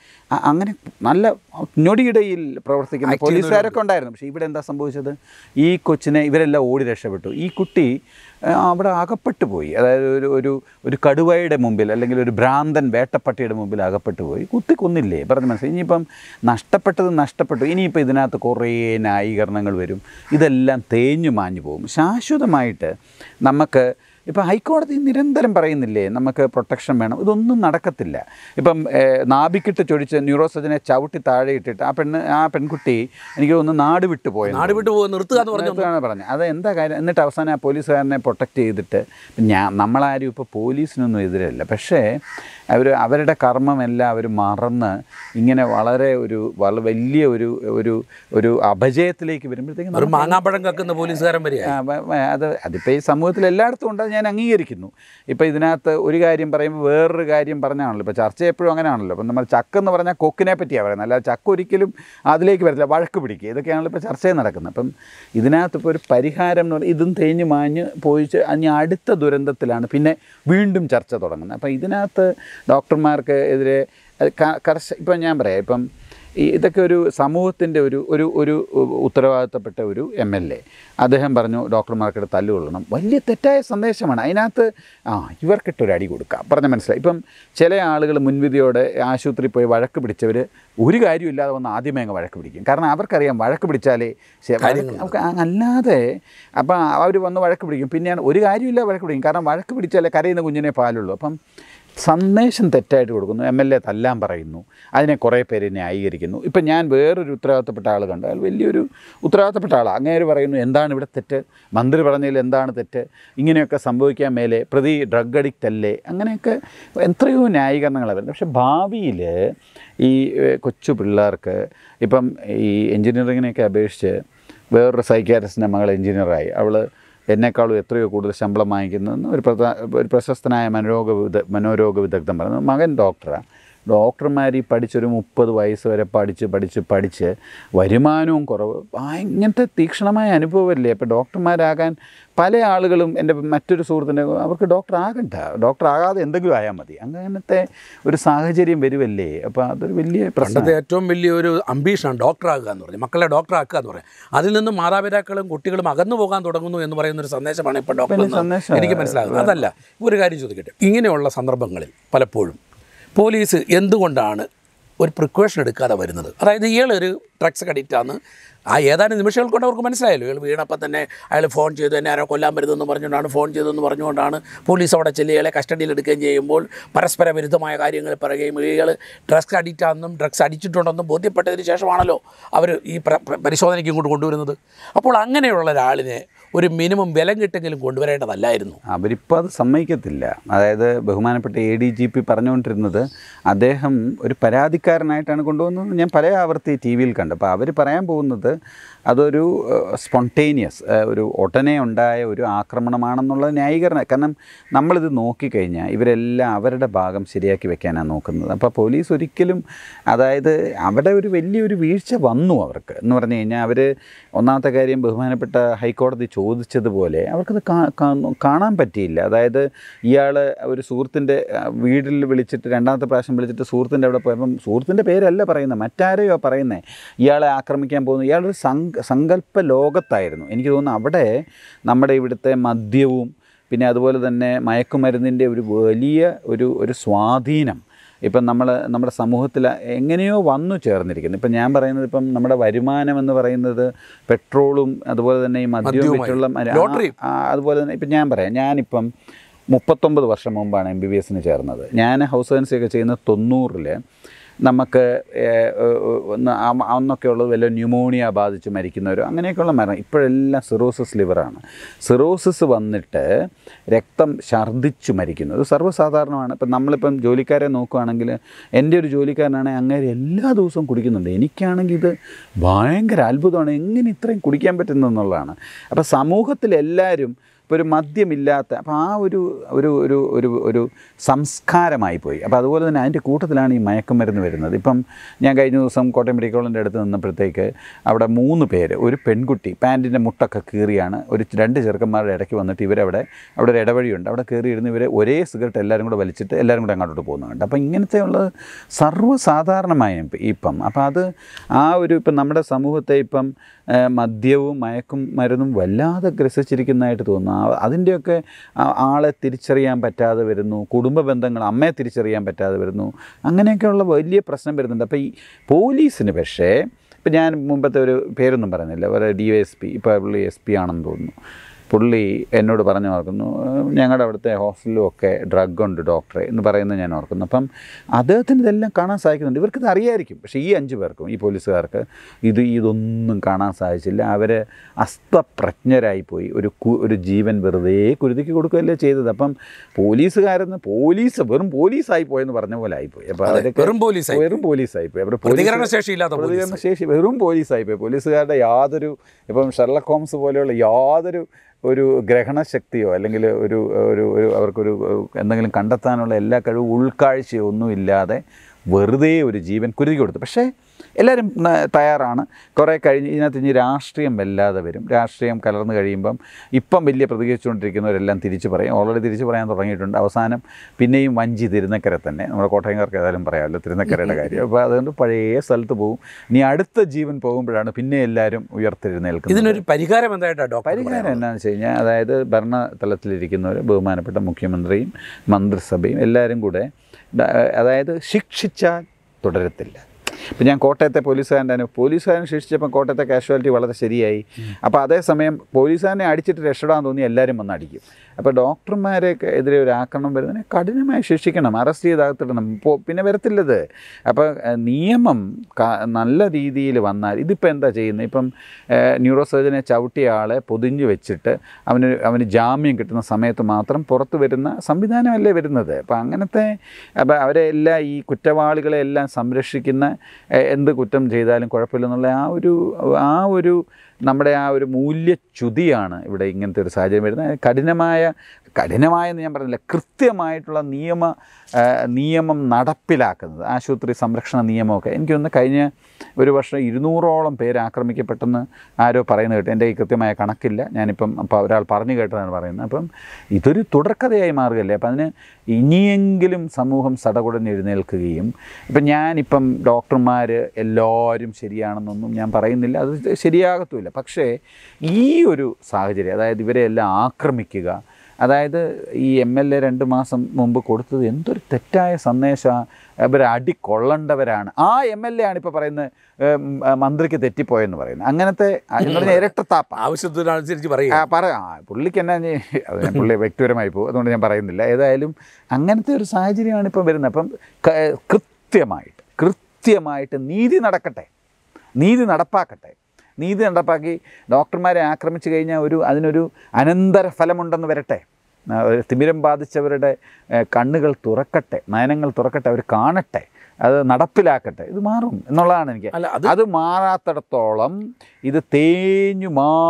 നല്ല ഞൊടിയിടയിൽ പ്രവർത്തിക്കുന്ന പോലീസുകാരൊക്കെ ഉണ്ടായിരുന്നു. പക്ഷേ ഇവിടെ എന്താ സംഭവിച്ചത്? ഈ കൊച്ചിനെ ഇവരെല്ലാം ഓടി രക്ഷപ്പെട്ടു. ഈ കുട്ടി അവിടെ അകപ്പെട്ടു പോയി. അതായത് ഒരു കടുവയുടെ മുമ്പിൽ, അല്ലെങ്കിൽ ഒരു ഭ്രാന്തൻ വേട്ടപ്പട്ടിയുടെ മുമ്പിൽ അകപ്പെട്ടു പോയി. കൊന്നില്ലേ പറഞ്ഞ് മനസ്സിലായി. ഇനിയിപ്പം നഷ്ടപ്പെട്ടു. ഇനിയിപ്പോൾ ഇതിനകത്ത് കുറേ ന്യായീകരണങ്ങൾ വരും. ഇതെല്ലാം തേഞ്ഞു മാഞ്ഞു പോകും. ശാശ്വതമായിട്ട് നമുക്ക് ഇപ്പോൾ ഹൈക്കോടതി നിരന്തരം പറയുന്നില്ലേ നമുക്ക് പ്രൊട്ടക്ഷൻ വേണം, ഇതൊന്നും നടക്കത്തില്ല. ഇപ്പം നാഭിക്കിട്ട് ചൊടിച്ച് ന്യൂറോ സർജനെ ചവിട്ടി താഴെ ഇട്ടിട്ട് ആ പെൺകുട്ടി എനിക്ക് തോന്നുന്നു നാട് വിട്ടു നിർത്തുകയാണ് പറഞ്ഞത്. അത് എന്താ കാര്യം? എന്നിട്ട് അവസാനം ആ പോലീസുകാരനെ പ്രൊട്ടക്റ്റ് ചെയ്തിട്ട് നമ്മളാരും ഇപ്പോൾ പോലീസിനൊന്നും എതിരല്ല. പക്ഷേ അവരുടെ കർമ്മമെല്ലാം അവർ മറന്ന് ഇങ്ങനെ വളരെ വലിയ ഒരു അപജയത്തിലേക്ക് വരുമ്പോഴത്തേക്കും മാങ്ങാപ്പഴം കക്കുന്ന പോലീസുകാരൻ വരിക. അതിപ്പോൾ ഈ സമൂഹത്തിൽ എല്ലായിടത്തും ഉണ്ട്, ഞാൻ അംഗീകരിക്കുന്നു. ഇപ്പോൾ ഇതിനകത്ത് ഒരു കാര്യം പറയുമ്പോൾ വേറൊരു കാര്യം പറഞ്ഞാണല്ലോ. ഇപ്പോൾ ചർച്ച എപ്പോഴും അങ്ങനെയാണല്ലോ. അപ്പം നമ്മൾ ചക്കെന്ന് പറഞ്ഞാൽ കൊക്കിനെ പറ്റിയാണ് പറയുന്നത്, അല്ലാതെ ചക്ക ഒരിക്കലും അതിലേക്ക് വരത്തില്ല, വഴക്ക് പിടിക്കുക. ഇതൊക്കെയാണല്ലോ ഇപ്പോൾ ചർച്ചയിൽ നടക്കുന്നത്. അപ്പം ഇതിനകത്ത് ഇപ്പോൾ ഒരു പരിഹാരം എന്ന് പറഞ്ഞാൽ ഇതും തേഞ്ഞ് മാഞ്ഞ് പോയിച്ച് ഇനി അടുത്ത ദുരന്തത്തിലാണ് പിന്നെ വീണ്ടും ചർച്ച തുടങ്ങുന്നത്. അപ്പം ഇതിനകത്ത് ഡോക്ടർമാർക്ക് എതിരെ ഇപ്പം ഞാൻ പറയാം, ഇപ്പം ഇതൊക്കെ ഒരു സമൂഹത്തിൻ്റെ ഒരു ഉത്തരവാദിത്തപ്പെട്ട ഒരു MLA അദ്ദേഹം പറഞ്ഞു ഡോക്ടർമാർക്കിട്ട് തല്ലുകൊള്ളണം. വലിയ തെറ്റായ സന്ദേശമാണ് അതിനകത്ത്. ഇവർക്കിട്ടൊരു അടി കൊടുക്കാം പറഞ്ഞ മനസ്സിലായി. ഇപ്പം ചില ആളുകൾ മുൻവിധിയോടെ ആശുപത്രിയിൽ പോയി വഴക്ക് പിടിച്ചവർ ഒരു കാര്യമില്ലാതെ വന്ന് ആദ്യമേ അങ്ങ് വഴക്ക് പിടിക്കും. കാരണം അവർക്കറിയാം വഴക്ക് പിടിച്ചാലേ അല്ലാതെ അപ്പം അവർ വന്ന് വഴക്ക് പിടിക്കും. പിന്നെയാണ് ഒരു കാര്യമില്ല വഴക്ക് പിടിക്കും. കാരണം വഴക്ക് പിടിച്ചാലേ കരയുന്ന കുഞ്ഞിനെ പാലുള്ളൂ. അപ്പം സന്ദേശം തെറ്റായിട്ട് കൊടുക്കുന്നു. MLA തല്ലാൻ പറയുന്നു, അതിനെ കുറേ പേര് ന്യായീകരിക്കുന്നു. ഇപ്പം ഞാൻ വേറൊരു ഉത്തരവാദിത്തപ്പെട്ട ആൾ കണ്ടു, അയാൾ വലിയൊരു ഉത്തരവാദിത്തപ്പെട്ട ആളാണ്. അങ്ങേര് പറയുന്നു എന്താണ് ഇവിടെ തെറ്റ്, മന്ത്രി പറഞ്ഞതിൽ എന്താണ് തെറ്റ്, ഇങ്ങനെയൊക്കെ സംഭവിക്കാൻ മേലെ, പ്രതി ഡ്രഗ് അഡിക്റ്റ് അല്ലേ, അങ്ങനെയൊക്കെ എത്രയോ ന്യായീകരണങ്ങളാണ് വരുന്നത്. പക്ഷേ ഭാവിയിൽ ഈ കൊച്ചു പിള്ളേർക്ക് ഇപ്പം ഈ എൻജിനീയറിങ്ങിനെയൊക്കെ അപേക്ഷിച്ച് വേറൊരു സൈക്യാട്രിസ്റ്റിൻ്റെ മകൾ എൻജിനീയറായി, അവൾ എന്നെക്കാളും എത്രയോ കൂടുതൽ ശമ്പളം വാങ്ങിക്കുന്നതെന്ന് ഒരു പ്രശസ്തനായ മനോരോഗ വിദഗ്ധൻ പറയുന്നു. മകൻ ഡോക്ടറാണ്. ഡോക്ടർമാർ ഈ പഠിച്ചൊരു 30 വയസ്സ് വരെ പഠിച്ച് വരുമാനവും കുറവ്, ഇങ്ങനത്തെ തീക്ഷ്ണമായ അനുഭവമല്ലേ. അപ്പോൾ ഡോക്ടർമാരാകാൻ പല ആളുകളും, എൻ്റെ മറ്റൊരു സുഹൃത്തിൻ്റെ, അവർക്ക് ഡോക്ടർ ആകാതെ എന്തെങ്കിലും ആയാൽ മതി, അങ്ങനത്തെ ഒരു സാഹചര്യം വരുമല്ലേ. അപ്പോൾ അതൊരു വലിയ പ്രശ്നം. ഏറ്റവും വലിയൊരു അംബീഷനാണ് ഡോക്ടറാകുക എന്ന് പറഞ്ഞാൽ, മക്കളെ ഡോക്ടറാക്കുക എന്ന് പറയാം. അതിൽ നിന്ന് മാതാപിതാക്കളും കുട്ടികളും അകന്നു പോകാൻ തുടങ്ങുന്നു എന്ന് പറയുന്നൊരു സന്ദേശമാണ് ഇപ്പോൾ ഡോക്ടർ എനിക്ക് മനസ്സിലാകുന്നത്. അതല്ല, ഒരു കാര്യം ചോദിക്കട്ടെ, ഇങ്ങനെയുള്ള സന്ദർഭങ്ങളിൽ പലപ്പോഴും പോലീസ് എന്തുകൊണ്ടാണ് ഒരു പ്രിക്കോഷൻ എടുക്കാതെ വരുന്നത്? അതായത് ഇയാളൊരു ഡ്രഗ്സ് അഡിക്റ്റാന്ന് ഏതാനും നിമിഷങ്ങൾ കൊണ്ട് അവർക്ക് മനസ്സിലായല്ലോ. ഇയാൾ വീണപ്പോൾ തന്നെ അയാൾ ഫോൺ ചെയ്തു, എന്നെ ആരോ കൊല്ലാൻ വരുന്നതെന്ന് പറഞ്ഞുകൊണ്ടാണ്, ഫോൺ ചെയ്തതെന്ന് പറഞ്ഞുകൊണ്ടാണ് പോലീസ് അവിടെ ചെല്ലി ഇയാളെ കസ്റ്റഡിയിൽ എടുക്കുകയും ചെയ്യുമ്പോൾ പരസ്പര വിരുദ്ധമായ കാര്യങ്ങൾ പറയുകയും ഇയാൾ ഡ്രഗ്സ് അഡിക്റ്റാണെന്നും ഡ്രഗ്സ് അടിച്ചിട്ടുണ്ടെന്നും ബോധ്യപ്പെട്ടതിന് ശേഷമാണല്ലോ അവർ ഈ പരിശോധനയ്ക്ക് ഇങ്ങോട്ട് കൊണ്ടുവരുന്നത്. അപ്പോൾ അങ്ങനെയുള്ള ഒരാളിനെ ഒരു മിനിമം വിലം കിട്ടെങ്കിലും കൊണ്ടുവരേണ്ടതല്ലായിരുന്നു. അവരിപ്പോൾ അത് സമ്മതിക്കത്തില്ല. അതായത് ബഹുമാനപ്പെട്ട ADGP പറഞ്ഞുകൊണ്ടിരുന്നത് അദ്ദേഹം ഒരു പരാതിക്കാരനായിട്ടാണ് കൊണ്ടുവന്നത്. ഞാൻ പല ആവർത്തി TV യിൽ കണ്ടു. അപ്പോൾ അവർ പറയാൻ പോകുന്നത് അതൊരു സ്പോണ്ടേനിയസ്, ഒരു ഉടനെ ഉണ്ടായ ഒരു ആക്രമണമാണെന്നുള്ള ന്യായീകരണം. കാരണം നമ്മളിത് നോക്കിക്കഴിഞ്ഞാൽ ഇവരെല്ലാം അവരുടെ ഭാഗം ശരിയാക്കി വെക്കാനാണ് നോക്കുന്നത്. അപ്പോൾ പോലീസ് ഒരിക്കലും, അതായത് അവിടെ ഒരു വലിയൊരു വീഴ്ച വന്നു അവർക്ക് എന്ന് പറഞ്ഞു കഴിഞ്ഞാൽ, അവർ ഒന്നാമത്തെ കാര്യം ബഹുമാനപ്പെട്ട ഹൈക്കോടതി ചോദിച്ചതുപോലെ അവർക്കത് കാണാൻ പറ്റിയില്ല. അതായത് ഇയാൾ ഒരു സുഹൃത്തിൻ്റെ വീട്ടിൽ വിളിച്ചിട്ട്, രണ്ടാമത്തെ പ്രാവശ്യം വിളിച്ചിട്ട് സുഹൃത്തിൻ്റെ അവിടെ പോയപ്പം സുഹൃത്തിൻ്റെ പേരല്ല പറയുന്നത്, മറ്റാരെയോ പറയുന്നത്, ഇയാളെ ആക്രമിക്കാൻ പോകുന്നു. ഇയാളൊരു സങ്കല്പ ലോകത്തായിരുന്നു. എനിക്ക് തോന്നുന്നു അവിടെ നമ്മുടെ ഇവിടുത്തെ മദ്യവും പിന്നെ അതുപോലെ തന്നെ മയക്കുമരുന്നിൻ്റെ ഒരു വലിയ ഒരു സ്വാധീനം ഇപ്പം നമ്മുടെ സമൂഹത്തിൽ എങ്ങനെയോ വന്നു ചേർന്നിരിക്കുന്നു. ഇപ്പം ഞാൻ പറയുന്നത്, ഇപ്പം നമ്മുടെ വരുമാനം എന്ന് പറയുന്നത് പെട്രോളും അതുപോലെ തന്നെ ഈ മദ്യവും മറ്റുള്ള അതുപോലെ തന്നെ ഇപ്പം ഞാനിപ്പം 39 വർഷം മുമ്പാണ് MBBSന് ചേർന്നത്. ഞാൻ ഹൗസ് സർജൻസിയൊക്കെ ചെയ്യുന്നത് 90-ൽ. നമുക്ക് അന്നൊക്കെ ഉള്ളത് വല്ല ന്യൂമോണിയ ബാധിച്ച് മരിക്കുന്നവരോ അങ്ങനെയൊക്കെയുള്ള മരണം. ഇപ്പോഴെല്ലാം സിറോസിസ് ലിവറാണ്. സിറോസിസ് വന്നിട്ട് രക്തം ഛർദ്ദിച്ചു മരിക്കുന്നത് സർവ്വസാധാരണമാണ്. ഇപ്പം നമ്മളിപ്പം ജോലിക്കാരെ നോക്കുകയാണെങ്കിൽ, എൻ്റെ ഒരു ജോലിക്കാരനാണെങ്കിൽ അങ്ങനെ എല്ലാ ദിവസവും കുടിക്കുന്നുണ്ട്. എനിക്കാണെങ്കിൽ ഇത് ഭയങ്കര അത്ഭുതമാണ്, എങ്ങനെ ഇത്രയും കുടിക്കാൻ പറ്റുന്നതെന്നുള്ളതാണ്. അപ്പോൾ സമൂഹത്തിലെല്ലാവരും ഇപ്പോൾ ഒരു മദ്യമില്ലാത്ത, അപ്പോൾ ആ ഒരു ഒരു ഒരു ഒരു ഒരു സംസ്കാരമായി പോയി. അപ്പോൾ അതുപോലെ തന്നെ അതിൻ്റെ കൂട്ടത്തിലാണ് ഈ മയക്കുമരുന്ന് വരുന്നത്. ഇപ്പം ഞാൻ കഴിഞ്ഞ ദിവസം കോട്ടയം മെഡിക്കൽ കോളേജിൻ്റെ അടുത്ത് നിന്നപ്പോഴത്തേക്ക് അവിടെ 3 പേര്, ഒരു പെൺകുട്ടി പാൻറ്റിൻ്റെ മുട്ടൊക്കെ കീറിയാണ്, 2 ചെറുക്കന്മാരുടെ ഇടയ്ക്ക് വന്നിട്ട് അവിടെ ഒരു ഇടവഴിയുണ്ട്, അവിടെ കയറിയിരുന്ന് ഇവർ ഒരേ സിഗരറ്റ് എല്ലാവരും കൂടെ വലിച്ചിട്ട് എല്ലാവരും കൂടെ അങ്ങോട്ട് പോകുന്നുണ്ട്. അപ്പോൾ ഇങ്ങനത്തെയുള്ളത് സർവ്വസാധാരണമായി ഇപ്പം. അപ്പോൾ അത് ഇപ്പം നമ്മുടെ സമൂഹത്തെ ഇപ്പം മദ്യവും മയക്കും മരുന്നും വല്ലാതെ ഗ്രസിച്ചിരിക്കുന്നതായിട്ട് തോന്നുന്നു. അതിൻ്റെയൊക്കെ ആളെ തിരിച്ചറിയാൻ പറ്റാതെ വരുന്നു, കുടുംബ ബന്ധങ്ങൾ, അമ്മയെ തിരിച്ചറിയാൻ പറ്റാതെ വരുന്നു, അങ്ങനെയൊക്കെയുള്ള വലിയ പ്രശ്നം വരുന്നുണ്ട്. അപ്പോൾ ഈ പോലീസിന് പക്ഷേ, ഇപ്പം ഞാൻ മുമ്പത്തെ ഒരു പേരൊന്നും പറയുന്നില്ല, ഒരു DYSP, ഇപ്പോൾ പുള്ളി SP ആണെന്ന് തോന്നുന്നു, പുള്ളി എന്നോട് പറഞ്ഞു ഓർക്കുന്നു, ഞങ്ങളുടെ അവിടുത്തെ ഹോസ്റ്റലിലും ഒക്കെ ഡ്രഗ് ഉണ്ട് ഡോക്ടറെ എന്ന് പറയുന്നത് ഞാൻ ഓർക്കുന്നു. അപ്പം അദ്ദേഹത്തിന് ഇതെല്ലാം കാണാൻ സാധിക്കുന്നുണ്ട്. ഇവർക്കിത് അറിയായിരിക്കും, പക്ഷേ ഈ 5 പേർക്കും, ഈ പോലീസുകാർക്ക് ഇതൊന്നും കാണാൻ സാധിച്ചില്ല. അവർ അസ്തപ്രജ്ഞരായിപ്പോയി, ഒരു ജീവൻ വെറുതെ കുരുതിക്ക് കൊടുക്കുകയല്ലേ ചെയ്തത്. അപ്പം വെറും പോലീസായി പോയെന്ന് പറഞ്ഞ പോലെ ആയിപ്പോയി. അപ്പോൾ അവരൊക്കെ വെറും പോലീസായിപ്പോയി. അവരുടെ പ്രതികരണശേഷി വെറും പോലീസായിപ്പോയി. പോലീസുകാരുടെ യാതൊരു, ഇപ്പം ഷെർലക് ഹോംസ് പോലെയുള്ള യാതൊരു ഒരു ഗ്രഹണശക്തിയോ അല്ലെങ്കിൽ അവർക്കൊരു എന്തെങ്കിലും കണ്ടെത്താനുള്ള എല്ലാ കഴിവും ഉൾക്കാഴ്ചയോ ഒന്നും ഇല്ലാതെ വെറുതെ ഒരു ജീവൻ കുരുതി കൊടുത്തു. പക്ഷേ എല്ലാവരും തയ്യാറാണ്. കുറേ കഴിഞ്ഞ് ഇതിനകത്ത് ഇനി രാഷ്ട്രീയം വല്ലാതെ വരും. രാഷ്ട്രീയം കലർന്ന് കഴിയുമ്പം ഇപ്പം വലിയ പ്രതികരിച്ചുകൊണ്ടിരിക്കുന്നവരെല്ലാം തിരിച്ചു പറയും, ഓൾറെഡി തിരിച്ചു പറയാൻ തുടങ്ങിയിട്ടുണ്ട്. അവസാനം പിന്നെയും വഞ്ചി തിരുനക്കര തന്നെ, നമ്മുടെ കോട്ടയംകാർക്ക് ഏതായാലും പറയാമല്ലോ തിരുനക്കരയുടെ കാര്യം. അപ്പോൾ അതുകൊണ്ട് പഴയ സ്ഥലത്ത് പോകും. ഇനി അടുത്ത ജീവൻ പോകുമ്പോഴാണ് പിന്നെ എല്ലാവരും ഉയർത്തെഴുന്നേൽക്കുന്നത്. ഇതിനൊരു പരിഹാരം എന്തായിട്ടാണ്? പരിഹാരം എന്താണെന്ന് വെച്ച് കഴിഞ്ഞാൽ, അതായത് ഭരണതലത്തിലിരിക്കുന്നവർ, ബഹുമാനപ്പെട്ട മുഖ്യമന്ത്രിയും മന്ത്രിസഭയും എല്ലാവരും കൂടെ, അതായത് ശിക്ഷിച്ചാൽ തുടരത്തില്ല, ഇപ്പം ഞാൻ കോട്ടയത്തെ പോലീസുകാരനെ ശിക്ഷിച്ചപ്പം കോട്ടയത്തെ കാഷ്വാലിറ്റി വളരെ ശരിയായി. അപ്പോൾ അതേസമയം പോലീസുകാരനെ അടിച്ചിട്ട് രക്ഷപ്പെടാൻ തോന്നി എല്ലാവരും വന്ന് അടിക്കും. അപ്പോൾ ഡോക്ടർമാരെയൊക്കെ എതിരെ ഒരു ആക്രമണം വരുന്നതിനെ കഠിനമായി ശിക്ഷിക്കണം, അറസ്റ്റ് ചെയ്ത് അകത്തിടണം. പിന്നെ വരത്തില്ലത്. അപ്പോൾ നിയമം നല്ല രീതിയിൽ വന്നാൽ ഇതിപ്പോൾ എന്താ ചെയ്യുന്നത്? ഇപ്പം ന്യൂറോ സർജനെ ചവിട്ടിയ ആളെ പൊതിഞ്ഞ് വെച്ചിട്ട് അവന് ജാമ്യം കിട്ടുന്ന സമയത്ത് മാത്രം പുറത്ത് വരുന്ന സംവിധാനമല്ലേ വരുന്നത്. അപ്പോൾ അങ്ങനത്തെ അവരെല്ലാം ഈ കുറ്റവാളികളെ എല്ലാം സംരക്ഷിക്കുന്ന, എന്ത് കുറ്റം ചെയ്താലും കുഴപ്പമില്ലെന്നുള്ള ആ ഒരു നമ്മുടെ ആ ഒരു മൂല്യച്യുതിയാണ് ഇവിടെ ഇങ്ങനത്തെ ഒരു സാഹചര്യം വരുന്നത്. കഠിനമായെന്ന് ഞാൻ പറഞ്ഞില്ല, കൃത്യമായിട്ടുള്ള നിയമം നടപ്പിലാക്കുന്നത്, ആശുപത്രി സംരക്ഷണ നിയമമൊക്കെ. എനിക്കൊന്ന് കഴിഞ്ഞ ഒരു വർഷം 200ഓളം പേര് ആക്രമിക്കപ്പെട്ടെന്ന് ആരോ പറയുന്നത് കേട്ടു. എൻ്റെ ഈ കൃത്യമായ കണക്കില്ല, ഞാനിപ്പം ഒരാൾ പറഞ്ഞു കേട്ടതാണ് പറയുന്നത്. അപ്പം ഇതൊരു തുടർക്കഥയായി മാറുകയല്ലേ. അപ്പം അതിന് ഇനിയെങ്കിലും സമൂഹം സടകുടഞ്ഞെഴുന്നേൽക്കുകയും, ഞാനിപ്പം ഡോക്ടർമാർ എല്ലാവരും ശരിയാണെന്നൊന്നും ഞാൻ പറയുന്നില്ല, അത് ശരിയാകത്തുമില്ല. പക്ഷേ ഈ ഒരു സാഹചര്യം, അതായത് ഇവരെല്ലാം ആക്രമിക്കുക, അതായത് ഈ MLA 2 മാസം മുമ്പ് കൊടുത്തത് എന്തൊരു തെറ്റായ സന്ദേശമാണ്. ഇവർ അടിക്കൊള്ളേണ്ടവരാണ്. ആ MLA ആണ് ഇപ്പോൾ പറയുന്നത് മന്ത്രിക്ക് തെറ്റിപ്പോയെന്ന് പറയുന്നത്. അങ്ങനത്തെ എന്ന് പറഞ്ഞാൽ ഇരട്ടത്താപ്പ ആവശ്യത്തിനനുസരിച്ച് പുള്ളിക്ക് എന്നാ, അത് പുള്ളി വ്യക്തിപരമായി പോകും, അതുകൊണ്ട് ഞാൻ പറയുന്നില്ല. ഏതായാലും അങ്ങനത്തെ ഒരു സാഹചര്യമാണ് ഇപ്പം വരുന്നത്. അപ്പം കൃത്യമായിട്ട് നീതി നടക്കട്ടെ, നീതി നടപ്പാക്കി ഡോക്ടർമാരെ ആക്രമിച്ചു കഴിഞ്ഞാൽ അതിനൊരു അനന്തര ഫലമുണ്ടെന്ന് വരട്ടെ. തിമിരം ബാധിച്ചവരുടെ കണ്ണുകൾ തുറക്കട്ടെ, നയനങ്ങൾ തുറക്കട്ടെ, അവർ കാണട്ടെ, അത് നടപ്പിലാക്കട്ടെ. ഇത് മാറും എന്നുള്ളതാണ് എനിക്ക്. അത് മാറാത്തിടത്തോളം ഇത് തേച്ചു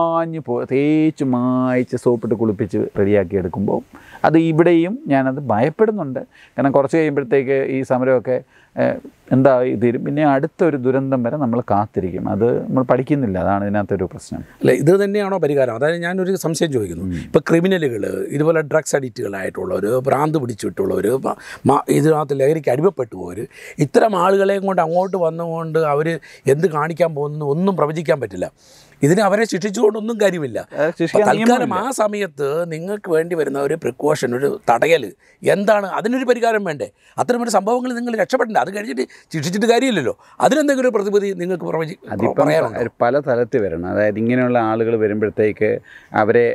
മായ്ച്ച് സോപ്പിട്ട് കുളിപ്പിച്ച് റെഡിയാക്കി എടുക്കുമ്പോൾ അത് ഇവിടെയും ഞാനത് ഭയപ്പെടുന്നുണ്ട്. കാരണം കുറച്ച് കഴിയുമ്പോഴത്തേക്ക് ഈ സമരമൊക്കെ എന്തായി തീരും. പിന്നെ അടുത്തൊരു ദുരന്തം വരെ നമ്മൾ കാത്തിരിക്കും. അത് നമ്മൾ പഠിക്കുന്നില്ല, അതാണ് ഇതിനകത്തൊരു പ്രശ്നം. അല്ല, ഇത് തന്നെയാണോ പരിഹാരം? അതായത് ഞാനൊരു സംശയം ചോദിക്കുന്നു. ഇപ്പോൾ ക്രിമിനലുകൾ, ഇതുപോലെ ഡ്രഗ്സ് അഡിക്റ്റുകളായിട്ടുള്ളവർ, ഭ്രാന്ത് പിടിച്ചിട്ടുള്ളവർ, ഇതിനകത്ത് ലഹരിക്ക് അടിമപ്പെട്ടു പോയവർ, ഇത്തരം ആളുകളെയും കൊണ്ട് അങ്ങോട്ട് വന്നുകൊണ്ട് അവർ എന്ത് കാണിക്കാൻ പോകുന്നു ഒന്നും പ്രവചിക്കാൻ പറ്റില്ല. ഇതിന് അവരെ ശിക്ഷിച്ചുകൊണ്ടൊന്നും കാര്യമില്ല. തൽക്കാലം ആ സമയത്ത് നിങ്ങൾക്ക് വേണ്ടി വരുന്ന ഒരു പ്രിക്കോഷൻ, ഒരു തടയൽ എന്താണ്, അതിനൊരു പരിഹാരം വേണ്ടേ? അത്തരമൊരു സംഭവങ്ങൾ നിങ്ങൾ രക്ഷപ്പെടേണ്ട. അത് കഴിഞ്ഞിട്ട് ശിക്ഷിച്ചിട്ട് കാര്യമില്ലല്ലോ. അതിനെന്തെങ്കിലും ഒരു പ്രതിവിധി നിങ്ങൾക്ക് പറയാനുണ്ടോ? പല തലത്തിൽ വരണം. അതായത് ഇങ്ങനെയുള്ള ആളുകൾ വരുമ്പോഴത്തേക്ക് അവരെ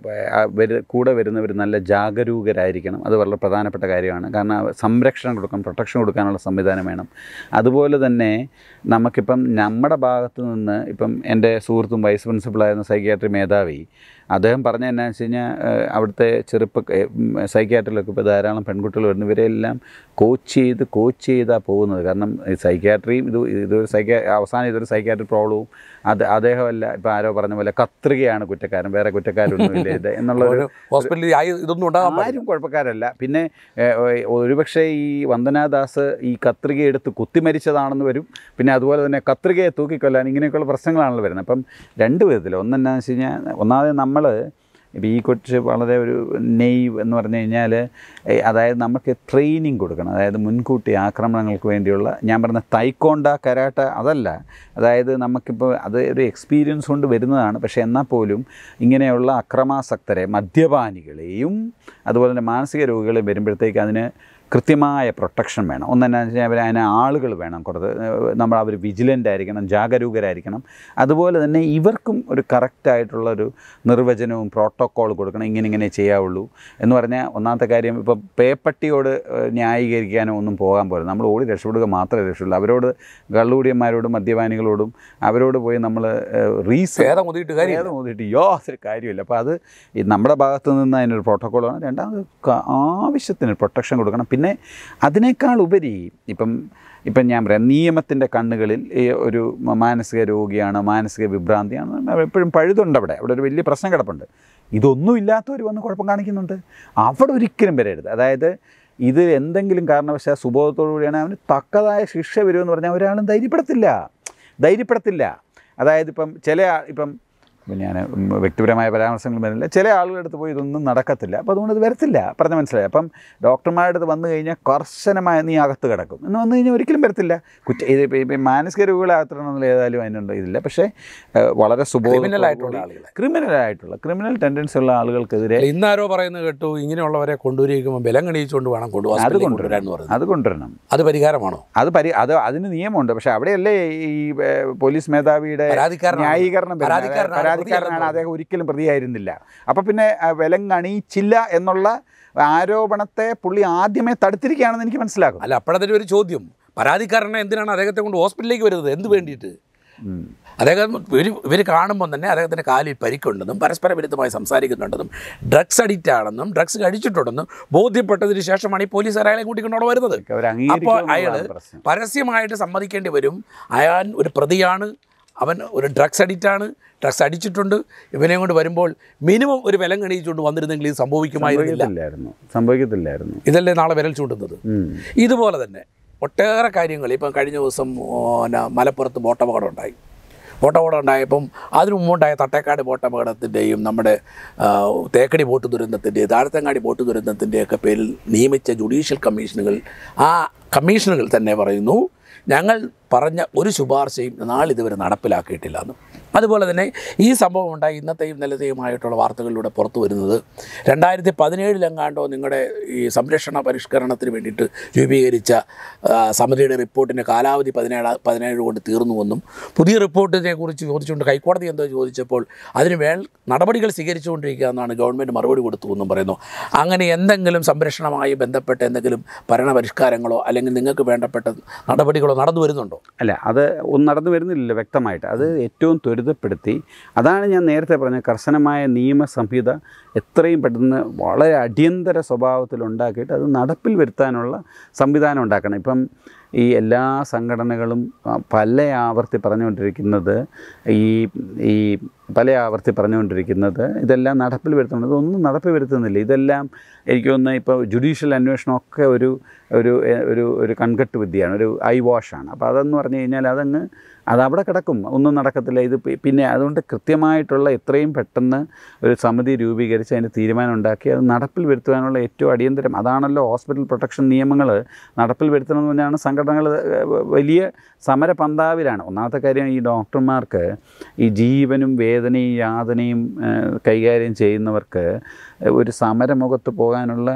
കൂടെ വരുന്നവർ നല്ല ജാഗരൂകരായിരിക്കണം. അത് വളരെ പ്രധാനപ്പെട്ട കാര്യമാണ്. കാരണം സംരക്ഷണം കൊടുക്കണം, പ്രൊട്ടക്ഷൻ കൊടുക്കാനുള്ള സംവിധാനം വേണം. അതുപോലെ തന്നെ നമുക്കിപ്പം നമ്മുടെ ഭാഗത്തു നിന്ന് ഇപ്പം എൻ്റെ സുഹൃത്തും വൈസ് പ്രിൻസിപ്പളായിരുന്ന സൈക്യാട്രി മേധാവി അദ്ദേഹം പറഞ്ഞ എന്നാന്ന് വെച്ച് കഴിഞ്ഞാൽ അവിടുത്തെ സൈക്യാട്രിയിലൊക്കെ ഇപ്പോൾ ധാരാളം പെൺകുട്ടികൾ വരുന്നു. ഇവരെല്ലാം കോച്ച് ചെയ്താണ് പോകുന്നത്. കാരണം സൈക്യാട്രിയും ഇതൊരു അവസാനം ഇതൊരു സൈക്യാട്രി പ്രോബ്ലവും അദ്ദേഹമല്ല, ഇപ്പോൾ ആരോ പറഞ്ഞ പോലെ കത്രികയാണ് കുറ്റക്കാരൻ, വേറെ കുറ്റക്കാരൊന്നുമില്ല ഇത് എന്നുള്ളൊരു ഹോസ്പിറ്റലിൽ ഇതൊന്നും ആരും കുഴപ്പക്കാരല്ല. പിന്നെ ഒരുപക്ഷെ ഈ വന്ദനാദാസ് ഈ കത്രിക എടുത്ത് കുത്തിമരിച്ചതാണെന്ന് വരും. പിന്നെ അതുപോലെ തന്നെ കത്രികയെ തൂക്കിക്കൊല്ലാൻ ഇങ്ങനെയൊക്കെയുള്ള പ്രശ്നങ്ങളാണല്ലോ വരുന്നത്. അപ്പം രണ്ട് വിധത്തിൽ. ഒന്നെന്നാന്ന് വെച്ച് കഴിഞ്ഞാൽ, ഒന്നാമത് നമ്മൾ ഇപ്പോൾ ഈ കൊച്ച് വളരെ ഒരു നെയ്വ് എന്ന് പറഞ്ഞു കഴിഞ്ഞാൽ, അതായത് നമുക്ക് ട്രെയിനിങ് കൊടുക്കണം. അതായത് മുൻകൂട്ടി ആക്രമണങ്ങൾക്ക് വേണ്ടിയുള്ള, ഞാൻ പറഞ്ഞ തൈക്കോണ്ട കരാട്ട അതല്ല. അതായത് നമുക്കിപ്പോൾ അത് ഒരു എക്സ്പീരിയൻസ് കൊണ്ട് വരുന്നതാണ്. പക്ഷേ എന്നാൽ പോലും ഇങ്ങനെയുള്ള അക്രമാസക്തരെ, മദ്യപാനികളെയും അതുപോലെ തന്നെ മാനസിക രോഗികളെയും വരുമ്പോഴത്തേക്ക് അതിന് കൃത്യമായ പ്രൊട്ടക്ഷൻ വേണം. ഒന്നെന്നാന്ന് വെച്ച് കഴിഞ്ഞാൽ അതിന് ആളുകൾ വേണം, അവർ വിജിലൻ്റ് ആയിരിക്കണം, ജാഗരൂകരായിരിക്കണം. അതുപോലെ തന്നെ ഇവർക്കും ഒരു കറക്റ്റായിട്ടുള്ളൊരു നിർവചനവും പ്രോട്ടോക്കോൾ കൊടുക്കണം. ഇങ്ങനെ ചെയ്യാവുള്ളൂ എന്ന് പറഞ്ഞാൽ, ഒന്നാമത്തെ കാര്യം ഇപ്പോൾ പേപ്പട്ടിയോട് ന്യായീകരിക്കാനോ ഒന്നും പോകാൻ പോലും, നമ്മൾ ഓടി രക്ഷപ്പെടുക മാത്രമേ രക്ഷയുള്ളൂ. അവരോട് കള്ളുകൂടിയന്മാരോടും മദ്യപാനികളോടും അവരോട് പോയി നമ്മൾ ഊതിയിട്ട് യാതൊരു കാര്യമില്ല. അപ്പോൾ അത് നമ്മുടെ ഭാഗത്തു നിന്ന് അതിനൊരു പ്രോട്ടോക്കോളാണ്. രണ്ടാമത് ആവശ്യത്തിന് പ്രൊട്ടക്ഷൻ കൊടുക്കണം. പിന്നെ അതിനേക്കാൾ ഉപരി ഇപ്പം ഞാൻ പറയാം, നിയമത്തിൻ്റെ കണ്ണുകളിൽ ഒരു മാനസിക രോഗിയാണ്, മാനസിക വിഭ്രാന്തിയാണ്, എപ്പോഴും പഴുതുണ്ട്. അവിടെ ഒരു വലിയ പ്രശ്നം കിടപ്പുണ്ട്. ഇതൊന്നുമില്ലാത്തവർ വന്ന് കുഴപ്പം കാണിക്കുന്നുണ്ട്. അവിടെ ഒരിക്കലും വരരുത്. അതായത് ഇത് എന്തെങ്കിലും കാരണവശാൽ സുബോധത്തോടു കൂടിയാണ് അവന് തക്കതായ ശിക്ഷ വരുമെന്ന് പറഞ്ഞാൽ ഒരാളും ധൈര്യപ്പെടത്തില്ല. അതായത് ഇപ്പം ഇപ്പം ഞാൻ വ്യക്തിപരമായ പരാമർശങ്ങൾ വരുന്നില്ല, ചില ആളുകളുടെ അടുത്ത് പോയി ഇതൊന്നും നടക്കത്തില്ല, അപ്പോൾ അതുകൊണ്ട് ഇത് വരത്തില്ല, പറഞ്ഞ മനസ്സിലായി. അപ്പം ഡോക്ടർമാരുടെ അടുത്ത് വന്നു കഴിഞ്ഞാൽ കർശനമായ നീ അകത്ത് കിടക്കും എന്ന് വന്നു കഴിഞ്ഞാൽ ഒരിക്കലും വരത്തില്ല. ഇപ്പം മാനസിക രോഗികളെ അകത്തിടണമെന്നുള്ള ഏതായാലും അതിനുണ്ട് ഇതില്ല. പക്ഷേ വളരെ ക്രിമിനൽ ടെൻഡൻസി ഉള്ള ആളുകൾക്കെതിരെ ഇന്നാരോ പറയുന്നത് കേട്ടു, ഇങ്ങനെയുള്ളവരെ കൊണ്ടുവരികയുമ്പോൾ ബലം കണിയിച്ചുകൊണ്ട് വേണം അത് കൊണ്ടുവരണം. അത് പരിഹാരമാണോ? അതിന് നിയമമുണ്ട്. പക്ഷെ അവിടെയല്ലേ ഈ പോലീസ് മേധാവിയുടെ ന്യായീകരണം, പരാതിക്കാരനാണ്, അദ്ദേഹം ഒരിക്കലും പ്രതിയായിരുന്നില്ല. അപ്പം പിന്നെ ബലം കണിയിച്ചില്ല എന്നുള്ള ആരോപണത്തെ പുള്ളി ആദ്യമേ തടുത്തിരിക്കുകയാണെന്ന് എനിക്ക് മനസ്സിലാക്കും. അല്ല, അപ്പോഴത്തെ ഒരു ചോദ്യം, പരാതിക്കാരനെ എന്തിനാണ് അദ്ദേഹത്തെ കൊണ്ട് ഹോസ്പിറ്റലിലേക്ക് വരുന്നത്? എന്ത് വേണ്ടിയിട്ട്? അദ്ദേഹം ഇവർ കാണുമ്പോൾ തന്നെ അദ്ദേഹത്തിൻ്റെ കാലിൽ പരിക്കുണ്ടെന്നും പരസ്പര വിരുദ്ധമായി സംസാരിക്കുന്നുണ്ടെന്നും ഡ്രഗ്സ് അഡിക്റ്റ് ആണെന്നും ഡ്രഗ്സ് കഴിച്ചിട്ടുണ്ടെന്നും ബോധ്യപ്പെട്ടതിന് ശേഷമാണ് ഈ പോലീസുകാർ അയാളെ കൂട്ടിക്കൊണ്ടവിടെ വരുന്നത്. അപ്പോൾ അയാൾ പരസ്യമായിട്ട് സമ്മതിക്കേണ്ടി വരും, അയാൾ ഒരു പ്രതിയാണ്, അവൻ ഒരു ഡ്രഗ്സ് അഡിക്റ്റാണ്, ഡ്രഗ്സ് അടിച്ചിട്ടുണ്ട്. ഇവനെ കൊണ്ട് വരുമ്പോൾ മിനിമം ഒരു വിലം കണിയിച്ചുകൊണ്ട് വന്നിരുന്നെങ്കിൽ ഇത് സംഭവിക്കത്തില്ലായിരുന്നു. ഇതല്ലേ നാളെ വിരൽ ചൂണ്ടുന്നത്. ഇതുപോലെ തന്നെ ഒട്ടേറെ കാര്യങ്ങൾ. ഇപ്പം കഴിഞ്ഞ ദിവസം മലപ്പുറത്ത് ബോട്ടപകടം ഉണ്ടായപ്പം അതിനു മുമ്പുണ്ടായ തട്ടേക്കാട് ബോട്ടപകടത്തിൻ്റെയും നമ്മുടെ തേക്കടി ബോട്ട് ദുരന്തത്തിൻ്റെയും താഴത്തങ്ങാടി ബോട്ട് ദുരന്തത്തിൻ്റെയൊക്കെ പേരിൽ നിയമിച്ച ജുഡീഷ്യൽ കമ്മീഷനുകൾ, ആ കമ്മീഷനുകൾ തന്നെ പറയുന്നു ഞങ്ങൾ പറഞ്ഞ ഒരു ശുപാർശയും നാളിതുവരെ നടപ്പിലാക്കിയിട്ടില്ല എന്ന്. അതുപോലെ തന്നെ ഈ സംഭവം ഉണ്ടായി ഇന്നത്തെയും ഇന്നലത്തെയുമായിട്ടുള്ള വാർത്തകളിലൂടെ പുറത്തു വരുന്നത് 2017 നിങ്ങളുടെ ഈ സംരക്ഷണ പരിഷ്കരണത്തിന് വേണ്ടിയിട്ട് രൂപീകരിച്ച സമിതിയുടെ റിപ്പോർട്ടിൻ്റെ കാലാവധി 17 കൊണ്ട് തീർന്നുവെന്നും പുതിയ റിപ്പോർട്ടിനെ കുറിച്ച് ചോദിച്ചുകൊണ്ട് ഹൈക്കോടതി എന്തോ ചോദിച്ചപ്പോൾ അതിന് നടപടികൾ സ്വീകരിച്ചുകൊണ്ടിരിക്കുക എന്നാണ് ഗവൺമെൻറ് മറുപടി കൊടുത്തുവെന്നും പറയുന്നു. അങ്ങനെ എന്തെങ്കിലും സംരക്ഷണവുമായി ബന്ധപ്പെട്ട എന്തെങ്കിലും ഭരണപരിഷ്കാരങ്ങളോ അല്ലെങ്കിൽ നിങ്ങൾക്ക് വേണ്ടപ്പെട്ട നടപടികളോ നടന്നു വരുന്നുണ്ടോ? അല്ല, അത് ഒന്നും നടന്നു വരുന്നില്ലല്ലോ വ്യക്തമായിട്ട്. അത് ഏറ്റവും ത്വരിതപ്പെടുത്തി, അതാണ് ഞാൻ നേരത്തെ പറഞ്ഞ കർശനമായ നിയമസംഹിത എത്രയും പെട്ടെന്ന് വളരെ അടിയന്തര സ്വഭാവത്തിൽ ഉണ്ടാക്കിയിട്ട് അത് നടപ്പിൽ വരുത്താനുള്ള സംവിധാനം ഉണ്ടാക്കണം. ഇപ്പം ഈ എല്ലാ സംഘടനകളും പല ആവർത്തി പറഞ്ഞുകൊണ്ടിരിക്കുന്നത് ഇതെല്ലാം നടപ്പിൽ വരുത്തുന്നത്, ഒന്നും നടപ്പിൽ വരുത്തുന്നില്ല. ഇതെല്ലാം എനിക്ക് തോന്നുന്നത് ഇപ്പോൾ ജുഡീഷ്യൽ അന്വേഷണമൊക്കെ ഒരു കൺകെട്ട് വിദ്യയാണ്, ഒരു ഐ വാഷാണ്. അപ്പോൾ അതെന്ന് പറഞ്ഞു കഴിഞ്ഞാൽ അതവിടെ കിടക്കും, ഒന്നും നടക്കത്തില്ല. ഇത് പിന്നെ അതുകൊണ്ട് കൃത്യമായിട്ടുള്ള എത്രയും പെട്ടെന്ന് ഒരു സമിതി രൂപീകരിച്ച് അതിന് തീരുമാനം ഉണ്ടാക്കി അത് നടപ്പിൽ വരുത്തുവാനുള്ള ഏറ്റവും അടിയന്തരം അതാണല്ലോ. ഹോസ്പിറ്റൽ പ്രൊട്ടക്ഷൻ നിയമങ്ങൾ നടപ്പിൽ വരുത്തണമെന്ന് പറഞ്ഞാണ് സംഘടനകൾ വലിയ സമരപന്താവിലാണ്. ഒന്നാമത്തെ കാര്യം, ഈ ഡോക്ടർമാർക്ക് ഈ ജീവനും വേദനയും യാതനയും കൈകാര്യം ചെയ്യുന്നവർക്ക് ഒരു സമരമുഖത്ത് പോകാനുള്ള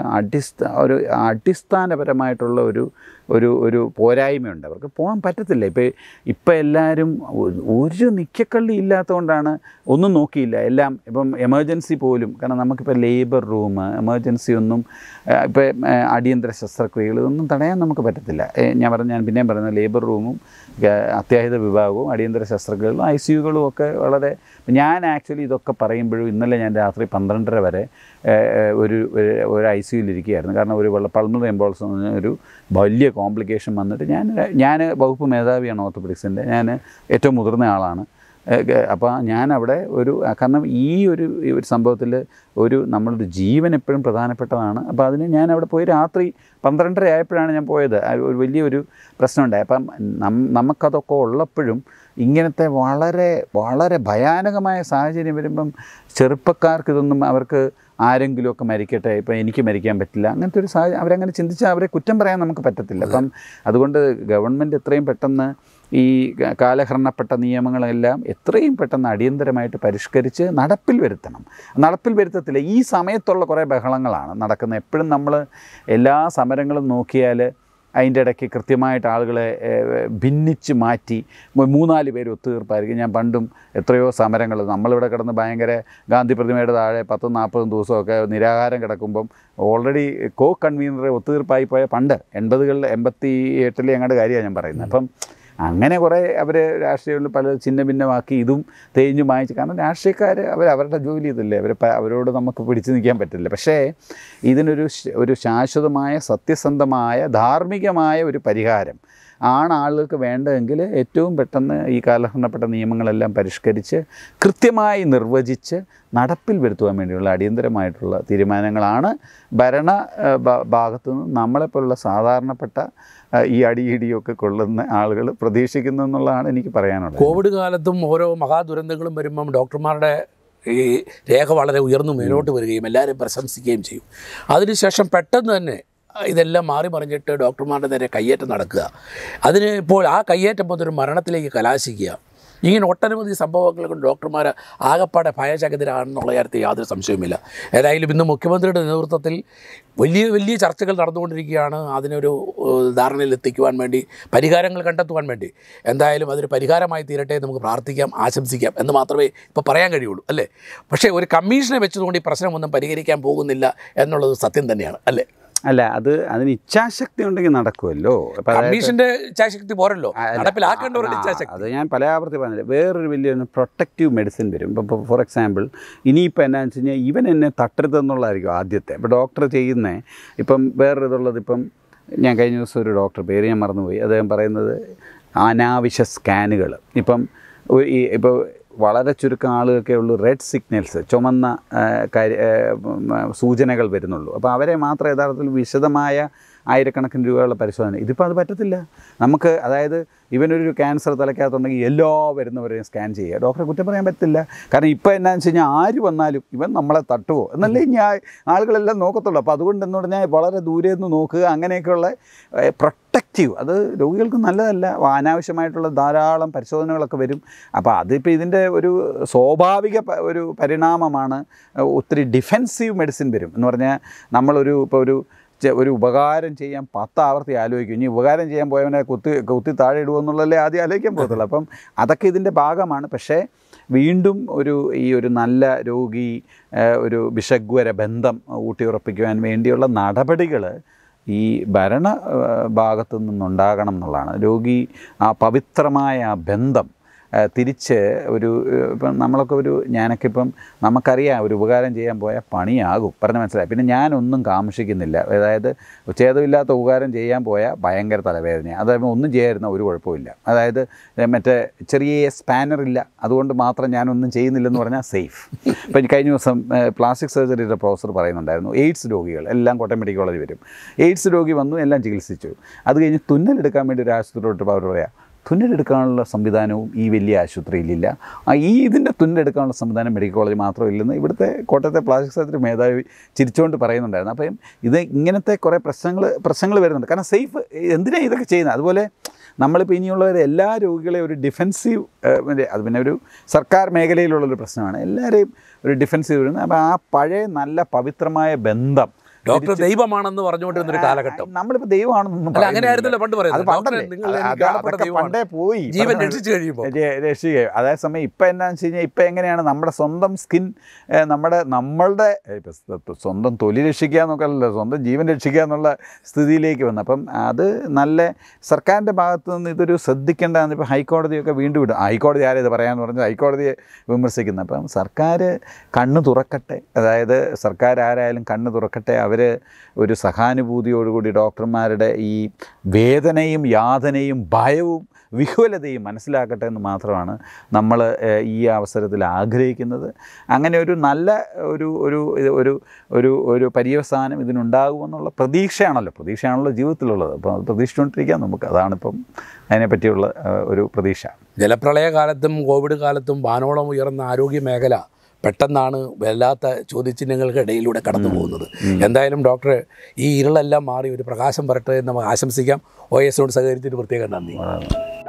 അടിസ്ഥാനപരമായിട്ടുള്ള ഒരു പോരായ്മയുണ്ട്. അവർക്ക് പോകാൻ പറ്റത്തില്ല. ഇപ്പം എല്ലാവരും ഒരു നിക്കക്കള്ളി ഇല്ലാത്തതുകൊണ്ടാണ്, ഒന്നും നോക്കിയില്ല. എല്ലാം ഇപ്പം എമർജൻസി പോലും, കാരണം നമുക്കിപ്പോൾ ലേബർ റൂം, എമർജൻസി ഒന്നും, ഇപ്പം അടിയന്തര ശസ്ത്രക്രിയകൾ ഇതൊന്നും തടയാൻ നമുക്ക് പറ്റത്തില്ല. ഞാൻ പിന്നെയും പറയുന്നത് ലേബർ റൂമും അത്യാഹിത വിഭാഗവും അടിയന്തര ശസ്ത്രക്രിയകളും ICUകളും ഒക്കെ വളരെ, ഞാൻ ആക്ച്വലി ഇതൊക്കെ പറയുമ്പോഴും ഇന്നലെ ഞാൻ രാത്രി 12:30 വരെ ഒരു ICUയിലിരിക്കുകയായിരുന്നു. കാരണം ഒരു പൾമണറി എംബോളിസം എന്ന് പറഞ്ഞ ഒരു വലിയ കോംപ്ലിക്കേഷൻ വന്നിട്ട് ഞാൻ വകുപ്പ് മേധാവിയാണ് ഓർത്തോപെഡിക്സിൻ്റെ, ഞാൻ ഏറ്റവും മുതിർന്ന ആളാണ്. അപ്പോൾ ഞാനവിടെ കാരണം ഈ ഒരു സംഭവത്തിൽ നമ്മളുടെ ജീവൻ എപ്പോഴും പ്രധാനപ്പെട്ടതാണ്. അപ്പോൾ അതിന് ഞാനവിടെ പോയി രാത്രി 12:30 ആയപ്പോഴാണ് ഞാൻ പോയത്. ഒരു വലിയൊരു പ്രശ്നമുണ്ടായി. അപ്പം നമുക്കതൊക്കെ ഉള്ളപ്പോഴും ഇങ്ങനത്തെ വളരെ വളരെ ഭയാനകമായ സാഹചര്യം വരുമ്പം ചെറുപ്പക്കാർക്ക് ഇതൊന്നും, അവർക്ക് ആരെങ്കിലുമൊക്കെ മരിക്കട്ടെ, ഇപ്പം എനിക്ക് മരിക്കാൻ പറ്റില്ല, അങ്ങനത്തെ ഒരു സാഹചര്യം അവരങ്ങനെ ചിന്തിച്ചാൽ അവരെ കുറ്റം പറയാൻ നമുക്ക് പറ്റത്തില്ല. അപ്പം അതുകൊണ്ട് ഗവൺമെൻറ് എത്രയും പെട്ടെന്ന് ഈ കാലഹരണപ്പെട്ട നിയമങ്ങളെല്ലാം എത്രയും പെട്ടെന്ന് അടിയന്തരമായിട്ട് പരിഷ്കരിച്ച് നടപ്പിൽ വരുത്തത്തില്ല. ഈ സമയത്തുള്ള കുറേ ബഹളങ്ങളാണ് നടക്കുന്നത്. എപ്പോഴും നമ്മൾ എല്ലാ സമരങ്ങളും നോക്കിയാൽ അതിൻ്റെ ഇടയ്ക്ക് കൃത്യമായിട്ട് ആളുകളെ ഭിന്നിച്ച് മാറ്റി 3-4 പേര് ഒത്തുതീർപ്പായിരിക്കും. ഞാൻ പണ്ടും എത്രയോ സമരങ്ങൾ നമ്മളിവിടെ കിടന്ന് ഭയങ്കര ഗാന്ധി പ്രതിമയുടെ താഴെ 10-40 ദിവസമൊക്കെ നിരാഹാരം കിടക്കുമ്പം ഓൾറെഡി കൺവീനറെ ഒത്തുതീർപ്പായി പോയ പണ്ട് 80-കളിൽ 88-ലെ അങ്ങോട്ട് കാര്യമാണ് ഞാൻ പറയുന്നത്. അപ്പം അങ്ങനെ കുറേ അവർ രാഷ്ട്രീയങ്ങളിൽ പല ഛിന്ന ഭിന്നമാക്കി ഇതും തേഞ്ഞു മായിച്ച്, കാരണം രാഷ്ട്രീയക്കാർ അവരുടെ ജോലി ഇതല്ലേ, അവരോട് നമുക്ക് പിടിച്ചു നിൽക്കാൻ പറ്റില്ല. പക്ഷേ ഇതിനൊരു ശാശ്വതമായ സത്യസന്ധമായ ധാർമ്മികമായ ഒരു പരിഹാരം ആളുകൾക്ക് വേണ്ടതെങ്കിൽ ഏറ്റവും പെട്ടെന്ന് ഈ കാലഹരണപ്പെട്ട നിയമങ്ങളെല്ലാം പരിഷ്കരിച്ച് കൃത്യമായി നിർവചിച്ച് നടപ്പിൽ വരുത്തുവാൻ വേണ്ടിയുള്ള അടിയന്തരമായിട്ടുള്ള തീരുമാനങ്ങളാണ് ഭരണ ഭാഗത്തു നിന്ന് നമ്മളെപ്പോലുള്ള സാധാരണപ്പെട്ട ഈ അടിയിടിയൊക്കെ കൊള്ളുന്ന ആളുകൾ പ്രതീക്ഷിക്കുന്നു എന്നുള്ളതാണ് എനിക്ക് പറയാനുള്ളത്. കോവിഡ് കാലത്തും ഓരോ മഹാദുരന്തങ്ങളും വരുമ്പം ഡോക്ടർമാരുടെ ഈ രേഖ വളരെ ഉയർന്നു മേലോട്ട് വരികയും എല്ലാവരും പ്രശംസിക്കുകയും ചെയ്യും. അതിനുശേഷം പെട്ടെന്ന് തന്നെ ഇതെല്ലാം മാറി മറിഞ്ഞിട്ട് ഡോക്ടർമാരുടെ നേരെ കയ്യേറ്റം നടക്കുക, അതിന് ഇപ്പോൾ ആ കയ്യേറ്റം പോലൊരു മരണത്തിലേക്ക് കലാശിക്കുക, ഇങ്ങനെ ഒട്ടനവധി സംഭവങ്ങൾ കൊണ്ട് ഡോക്ടർമാർ ആകപ്പാടെ ഭയചകിതരാണെന്നുള്ള കാര്യത്തിൽ യാതൊരു സംശയവുമില്ല. ഏതായാലും ഇന്ന് മുഖ്യമന്ത്രിയുടെ നേതൃത്വത്തിൽ വലിയ വലിയ ചർച്ചകൾ നടന്നുകൊണ്ടിരിക്കുകയാണ്. അതിനൊരു ധാരണയിലെത്തിക്കുവാൻ വേണ്ടി, പരിഹാരങ്ങൾ കണ്ടെത്തുവാൻ വേണ്ടി. എന്തായാലും അതൊരു പരിഹാരമായി തീരട്ടെ, നമുക്ക് പ്രാർത്ഥിക്കാം, ആശംസിക്കാം എന്ന് മാത്രമേ ഇപ്പോൾ പറയാൻ കഴിയുള്ളൂ, അല്ലേ? പക്ഷേ ഒരു കമ്മീഷനെ വെച്ചതുകൊണ്ട് ഈ പ്രശ്നമൊന്നും പരിഹരിക്കാൻ പോകുന്നില്ല എന്നുള്ളത് സത്യം തന്നെയാണ്, അല്ലേ? അല്ല, അതിന് ഇച്ഛാശക്തി ഉണ്ടെങ്കിൽ നടക്കുമല്ലോ. കമ്മീഷൻ്റെ ഇച്ഛാശക്തി പോരല്ലോ, നടപ്പിലാക്കേണ്ടവരുടെ ഇച്ഛാശക്തി. അത് ഞാൻ പല ആവർത്തി പറഞ്ഞില്ല. വേറൊരു വലിയൊരു പ്രൊട്ടക്റ്റീവ് മെഡിസിൻ വരും. ഇപ്പോൾ ഫോർ എക്സാമ്പിൾ, ഇനിയിപ്പോൾ എന്നാന്ന് വെച്ച് കഴിഞ്ഞാൽ ഇവൻ എന്നെ തട്ടരുതെന്നുള്ളതായിരിക്കും ആദ്യത്തെ. ഇപ്പോൾ ഡോക്ടർ ചെയ്യുന്നത് ഇപ്പം വേറൊരിതുള്ളത്. ഇപ്പം ഞാൻ കഴിഞ്ഞ ദിവസം ഒരു ഡോക്ടർ, പേര് ഞാൻ മറന്നുപോയി, അദ്ദേഹം പറയുന്നത് അനാവശ്യ സ്കാനുകൾ. ഇപ്പോൾ വളരെ ചുരുക്കം ആളുകൾക്കേ ഉള്ളൂ റെഡ് സിഗ്നൽസ്, ചുമന്ന സൂചനകൾ വരുന്നുള്ളൂ. അപ്പോൾ അവരെ മാത്രം യഥാർത്ഥത്തിൽ വിശദമായ ആയിരക്കണക്കിന് രൂപയുള്ള പരിശോധന. ഇതിപ്പോൾ അത് പറ്റത്തില്ല നമുക്ക്. അതായത് ഇവനൊരു ക്യാൻസർ തലയ്ക്കകത്തുണ്ടെങ്കിൽ എല്ലാ വരുന്നവരെയും സ്കാൻ ചെയ്യുക. ഡോക്ടറെ കുറ്റം പറയാൻ പറ്റില്ല. കാരണം ഇപ്പോൾ എന്നാന്ന് വെച്ച് കഴിഞ്ഞാൽ ആര് വന്നാലും ഇവൻ നമ്മളെ തട്ടുമോ എന്നല്ലേ ഞാൻ ആളുകളെല്ലാം നോക്കത്തുള്ളൂ. അപ്പോൾ അതുകൊണ്ട് എന്ന് പറഞ്ഞാൽ വളരെ ദൂരെ നിന്ന് നോക്കുക, അങ്ങനെയൊക്കെയുള്ള പ്രൊട്ടക്റ്റീവ്, അത് രോഗികൾക്ക് നല്ലതല്ല. അനാവശ്യമായിട്ടുള്ള ധാരാളം പരിശോധനകളൊക്കെ വരും. അപ്പോൾ അതിപ്പോൾ ഇതിൻ്റെ ഒരു സ്വാഭാവിക ഒരു പരിണാമമാണ്. ഒത്തിരി ഡിഫെൻസീവ് മെഡിസിൻ വരും എന്ന് പറഞ്ഞാൽ നമ്മളൊരു ഇപ്പോൾ ഒരു ഉപകാരം ചെയ്യാൻ 10 ആവർത്തി ആലോചിക്കും. ഇനി ഉപകാരം ചെയ്യാൻ പോയവനെ കുത്തി താഴെ ഇടുമെന്നുള്ളതല്ലേ ആദ്യം ആലോചിക്കാൻ പോകത്തുള്ളൂ. അപ്പം അതൊക്കെ ഇതിൻ്റെ ഭാഗമാണ്. പക്ഷേ വീണ്ടും ഈ ഒരു നല്ല രോഗി ഒരു വിഷഗ്വര ബന്ധം ഊട്ടിയുറപ്പിക്കുവാൻ വേണ്ടിയുള്ള നടപടികൾ ഈ ഭരണ ഭാഗത്തു നിന്നുണ്ടാകണം എന്നുള്ളതാണ്. രോഗി ആ പവിത്രമായ ആ ബന്ധം തിരിച്ച് ഇപ്പം നമ്മളൊക്കെ ഞാനൊക്കെ ഇപ്പം നമുക്കറിയാം ഒരു ഉപകാരം ചെയ്യാൻ പോയാൽ പണിയാകും, പറഞ്ഞ് മനസ്സിലായി. പിന്നെ ഞാനൊന്നും കാംക്ഷിക്കുന്നില്ല. അതായത് ഛേദമില്ലാത്ത ഉപകാരം ചെയ്യാൻ പോയാൽ ഭയങ്കര തലവേദനയാണ്. അതായത് ഒന്നും ചെയ്യാതിരുന്ന ഒരു കുഴപ്പമില്ല. അതായത് മറ്റേ ചെറിയ സ്പാനറില്ല, അതുകൊണ്ട് മാത്രം ഞാനൊന്നും ചെയ്യുന്നില്ലെന്ന് പറഞ്ഞാൽ സേഫ്. ഇപ്പം കഴിഞ്ഞ ദിവസം പ്ലാസ്റ്റിക് സർജറിയുടെ പ്രൊഫസർ പറയുന്നുണ്ടായിരുന്നു, എയ്ഡ്സ് രോഗികൾ എല്ലാം കോട്ടയം മെഡിക്കൽ കോളേജ് വരും. എയ്ഡ്സ് രോഗി വന്നു, എല്ലാം ചികിത്സിച്ചു. അത് കഴിഞ്ഞ് തുന്നലെടുക്കാൻ വേണ്ടി ഒരു ആശുപത്രിയിലോട്ട് അവർ പറയാം, തുന്നലെടുക്കാനുള്ള സംവിധാനവും ഈ വലിയ ആശുപത്രിയിലില്ല. ഇതിൻ്റെ തുന്നലെടുക്കാനുള്ള സംവിധാനം മെഡിക്കൽ കോളേജ് മാത്രമില്ലെന്ന് ഇവിടുത്തെ കോട്ടയത്തെ പ്ലാസ്റ്റിക് സർജറി മേധാവി ചിരിച്ചുകൊണ്ട് പറയുന്നുണ്ടായിരുന്നു. അപ്പം ഇങ്ങനത്തെ കുറേ പ്രശ്നങ്ങൾ വരുന്നുണ്ട്. കാരണം സേഫ് എന്തിനാണ് ഇതൊക്കെ ചെയ്യുന്നത്? അതുപോലെ നമ്മളിപ്പോൾ ഇനിയുള്ളവർ എല്ലാ രോഗികളെയും ഒരു ഡിഫെൻസീവ്, അത് പിന്നെ ഒരു സർക്കാർ മേഖലയിലുള്ളൊരു പ്രശ്നമാണ്. എല്ലാവരെയും ഒരു ഡിഫെൻസീവ് വരുന്നത്. അപ്പോൾ ആ പഴയ നല്ല പവിത്രമായ ബന്ധം ഡോക്ടർ ദൈവമാണെന്ന് പറഞ്ഞുകൊണ്ടിരുന്നൊരു കാലഘട്ടം. നമ്മളിപ്പോൾ ദൈവമാണെന്നൊന്നും അങ്ങനെയായിരുന്നല്ലോ പണ്ട് പറയുന്നത്. പണ്ടേ പോയി, ജീവൻ രക്ഷിച്ചു കഴിയുമ്പോൾ രക്ഷിക്കുക. അതേസമയം ഇപ്പം എന്നാന്ന് വെച്ച് കഴിഞ്ഞാൽ ഇപ്പം എങ്ങനെയാണ് നമ്മുടെ സ്വന്തം സ്കിൻ, നമ്മളുടെ സ്വന്തം തൊലി രക്ഷിക്കുക എന്നൊക്കെയല്ലോ, സ്വന്തം ജീവൻ രക്ഷിക്കുക എന്നുള്ള സ്ഥിതിയിലേക്ക് വന്നു. അപ്പം അത് നല്ല സർക്കാരിൻ്റെ ഭാഗത്തു നിന്ന് ഇതൊരു ശ്രദ്ധിക്കേണ്ടതാണ്. ഇപ്പോൾ ഹൈക്കോടതിയൊക്കെ വീണ്ടും വിടും. ഹൈക്കോടതി ആരും ഇത് പറയാമെന്ന് പറഞ്ഞാൽ ഹൈക്കോടതിയെ വിമർശിക്കുന്നത്. അപ്പം സർക്കാർ കണ്ണ് തുറക്കട്ടെ. അതായത് സർക്കാർ ആരായാലും കണ്ണ് തുറക്കട്ടെ. അവർ ഒരു സഹാനുഭൂതിയോടുകൂടി ഡോക്ടർമാരുടെ ഈ വേദനയും യാതനയും ഭയവും വിഹ്വലതയും മനസ്സിലാക്കട്ടെ എന്ന് മാത്രമാണ് നമ്മൾ ഈ അവസരത്തിൽ ആഗ്രഹിക്കുന്നത്. അങ്ങനെ ഒരു നല്ല ഒരു പര്യവസാനം ഇതിനുണ്ടാകുമെന്നുള്ള പ്രതീക്ഷയാണല്ലോ ജീവിതത്തിലുള്ളത്. അപ്പോൾ അത് പ്രതീക്ഷിച്ചുകൊണ്ടിരിക്കാം നമുക്ക്. അതാണിപ്പം അതിനെപ്പറ്റിയുള്ള ഒരു പ്രതീക്ഷ. ജലപ്രളയകാലത്തും കോവിഡ് കാലത്തും വാനോളം ഉയർന്ന ആരോഗ്യ മേഖല പെട്ടെന്നാണ് വല്ലാത്ത ചോദ്യചിഹ്നങ്ങൾക്കിടയിലൂടെ കടന്നു പോകുന്നത്. എന്തായാലും ഡോക്ടറെ ഈ ഇരുളെല്ലാം മാറി ഒരു പ്രകാശം വരട്ടെ എന്ന് നമുക്ക് ആശംസിക്കാം. OS സഹകരിച്ചിട്ട് പ്രത്യേകം നന്ദി.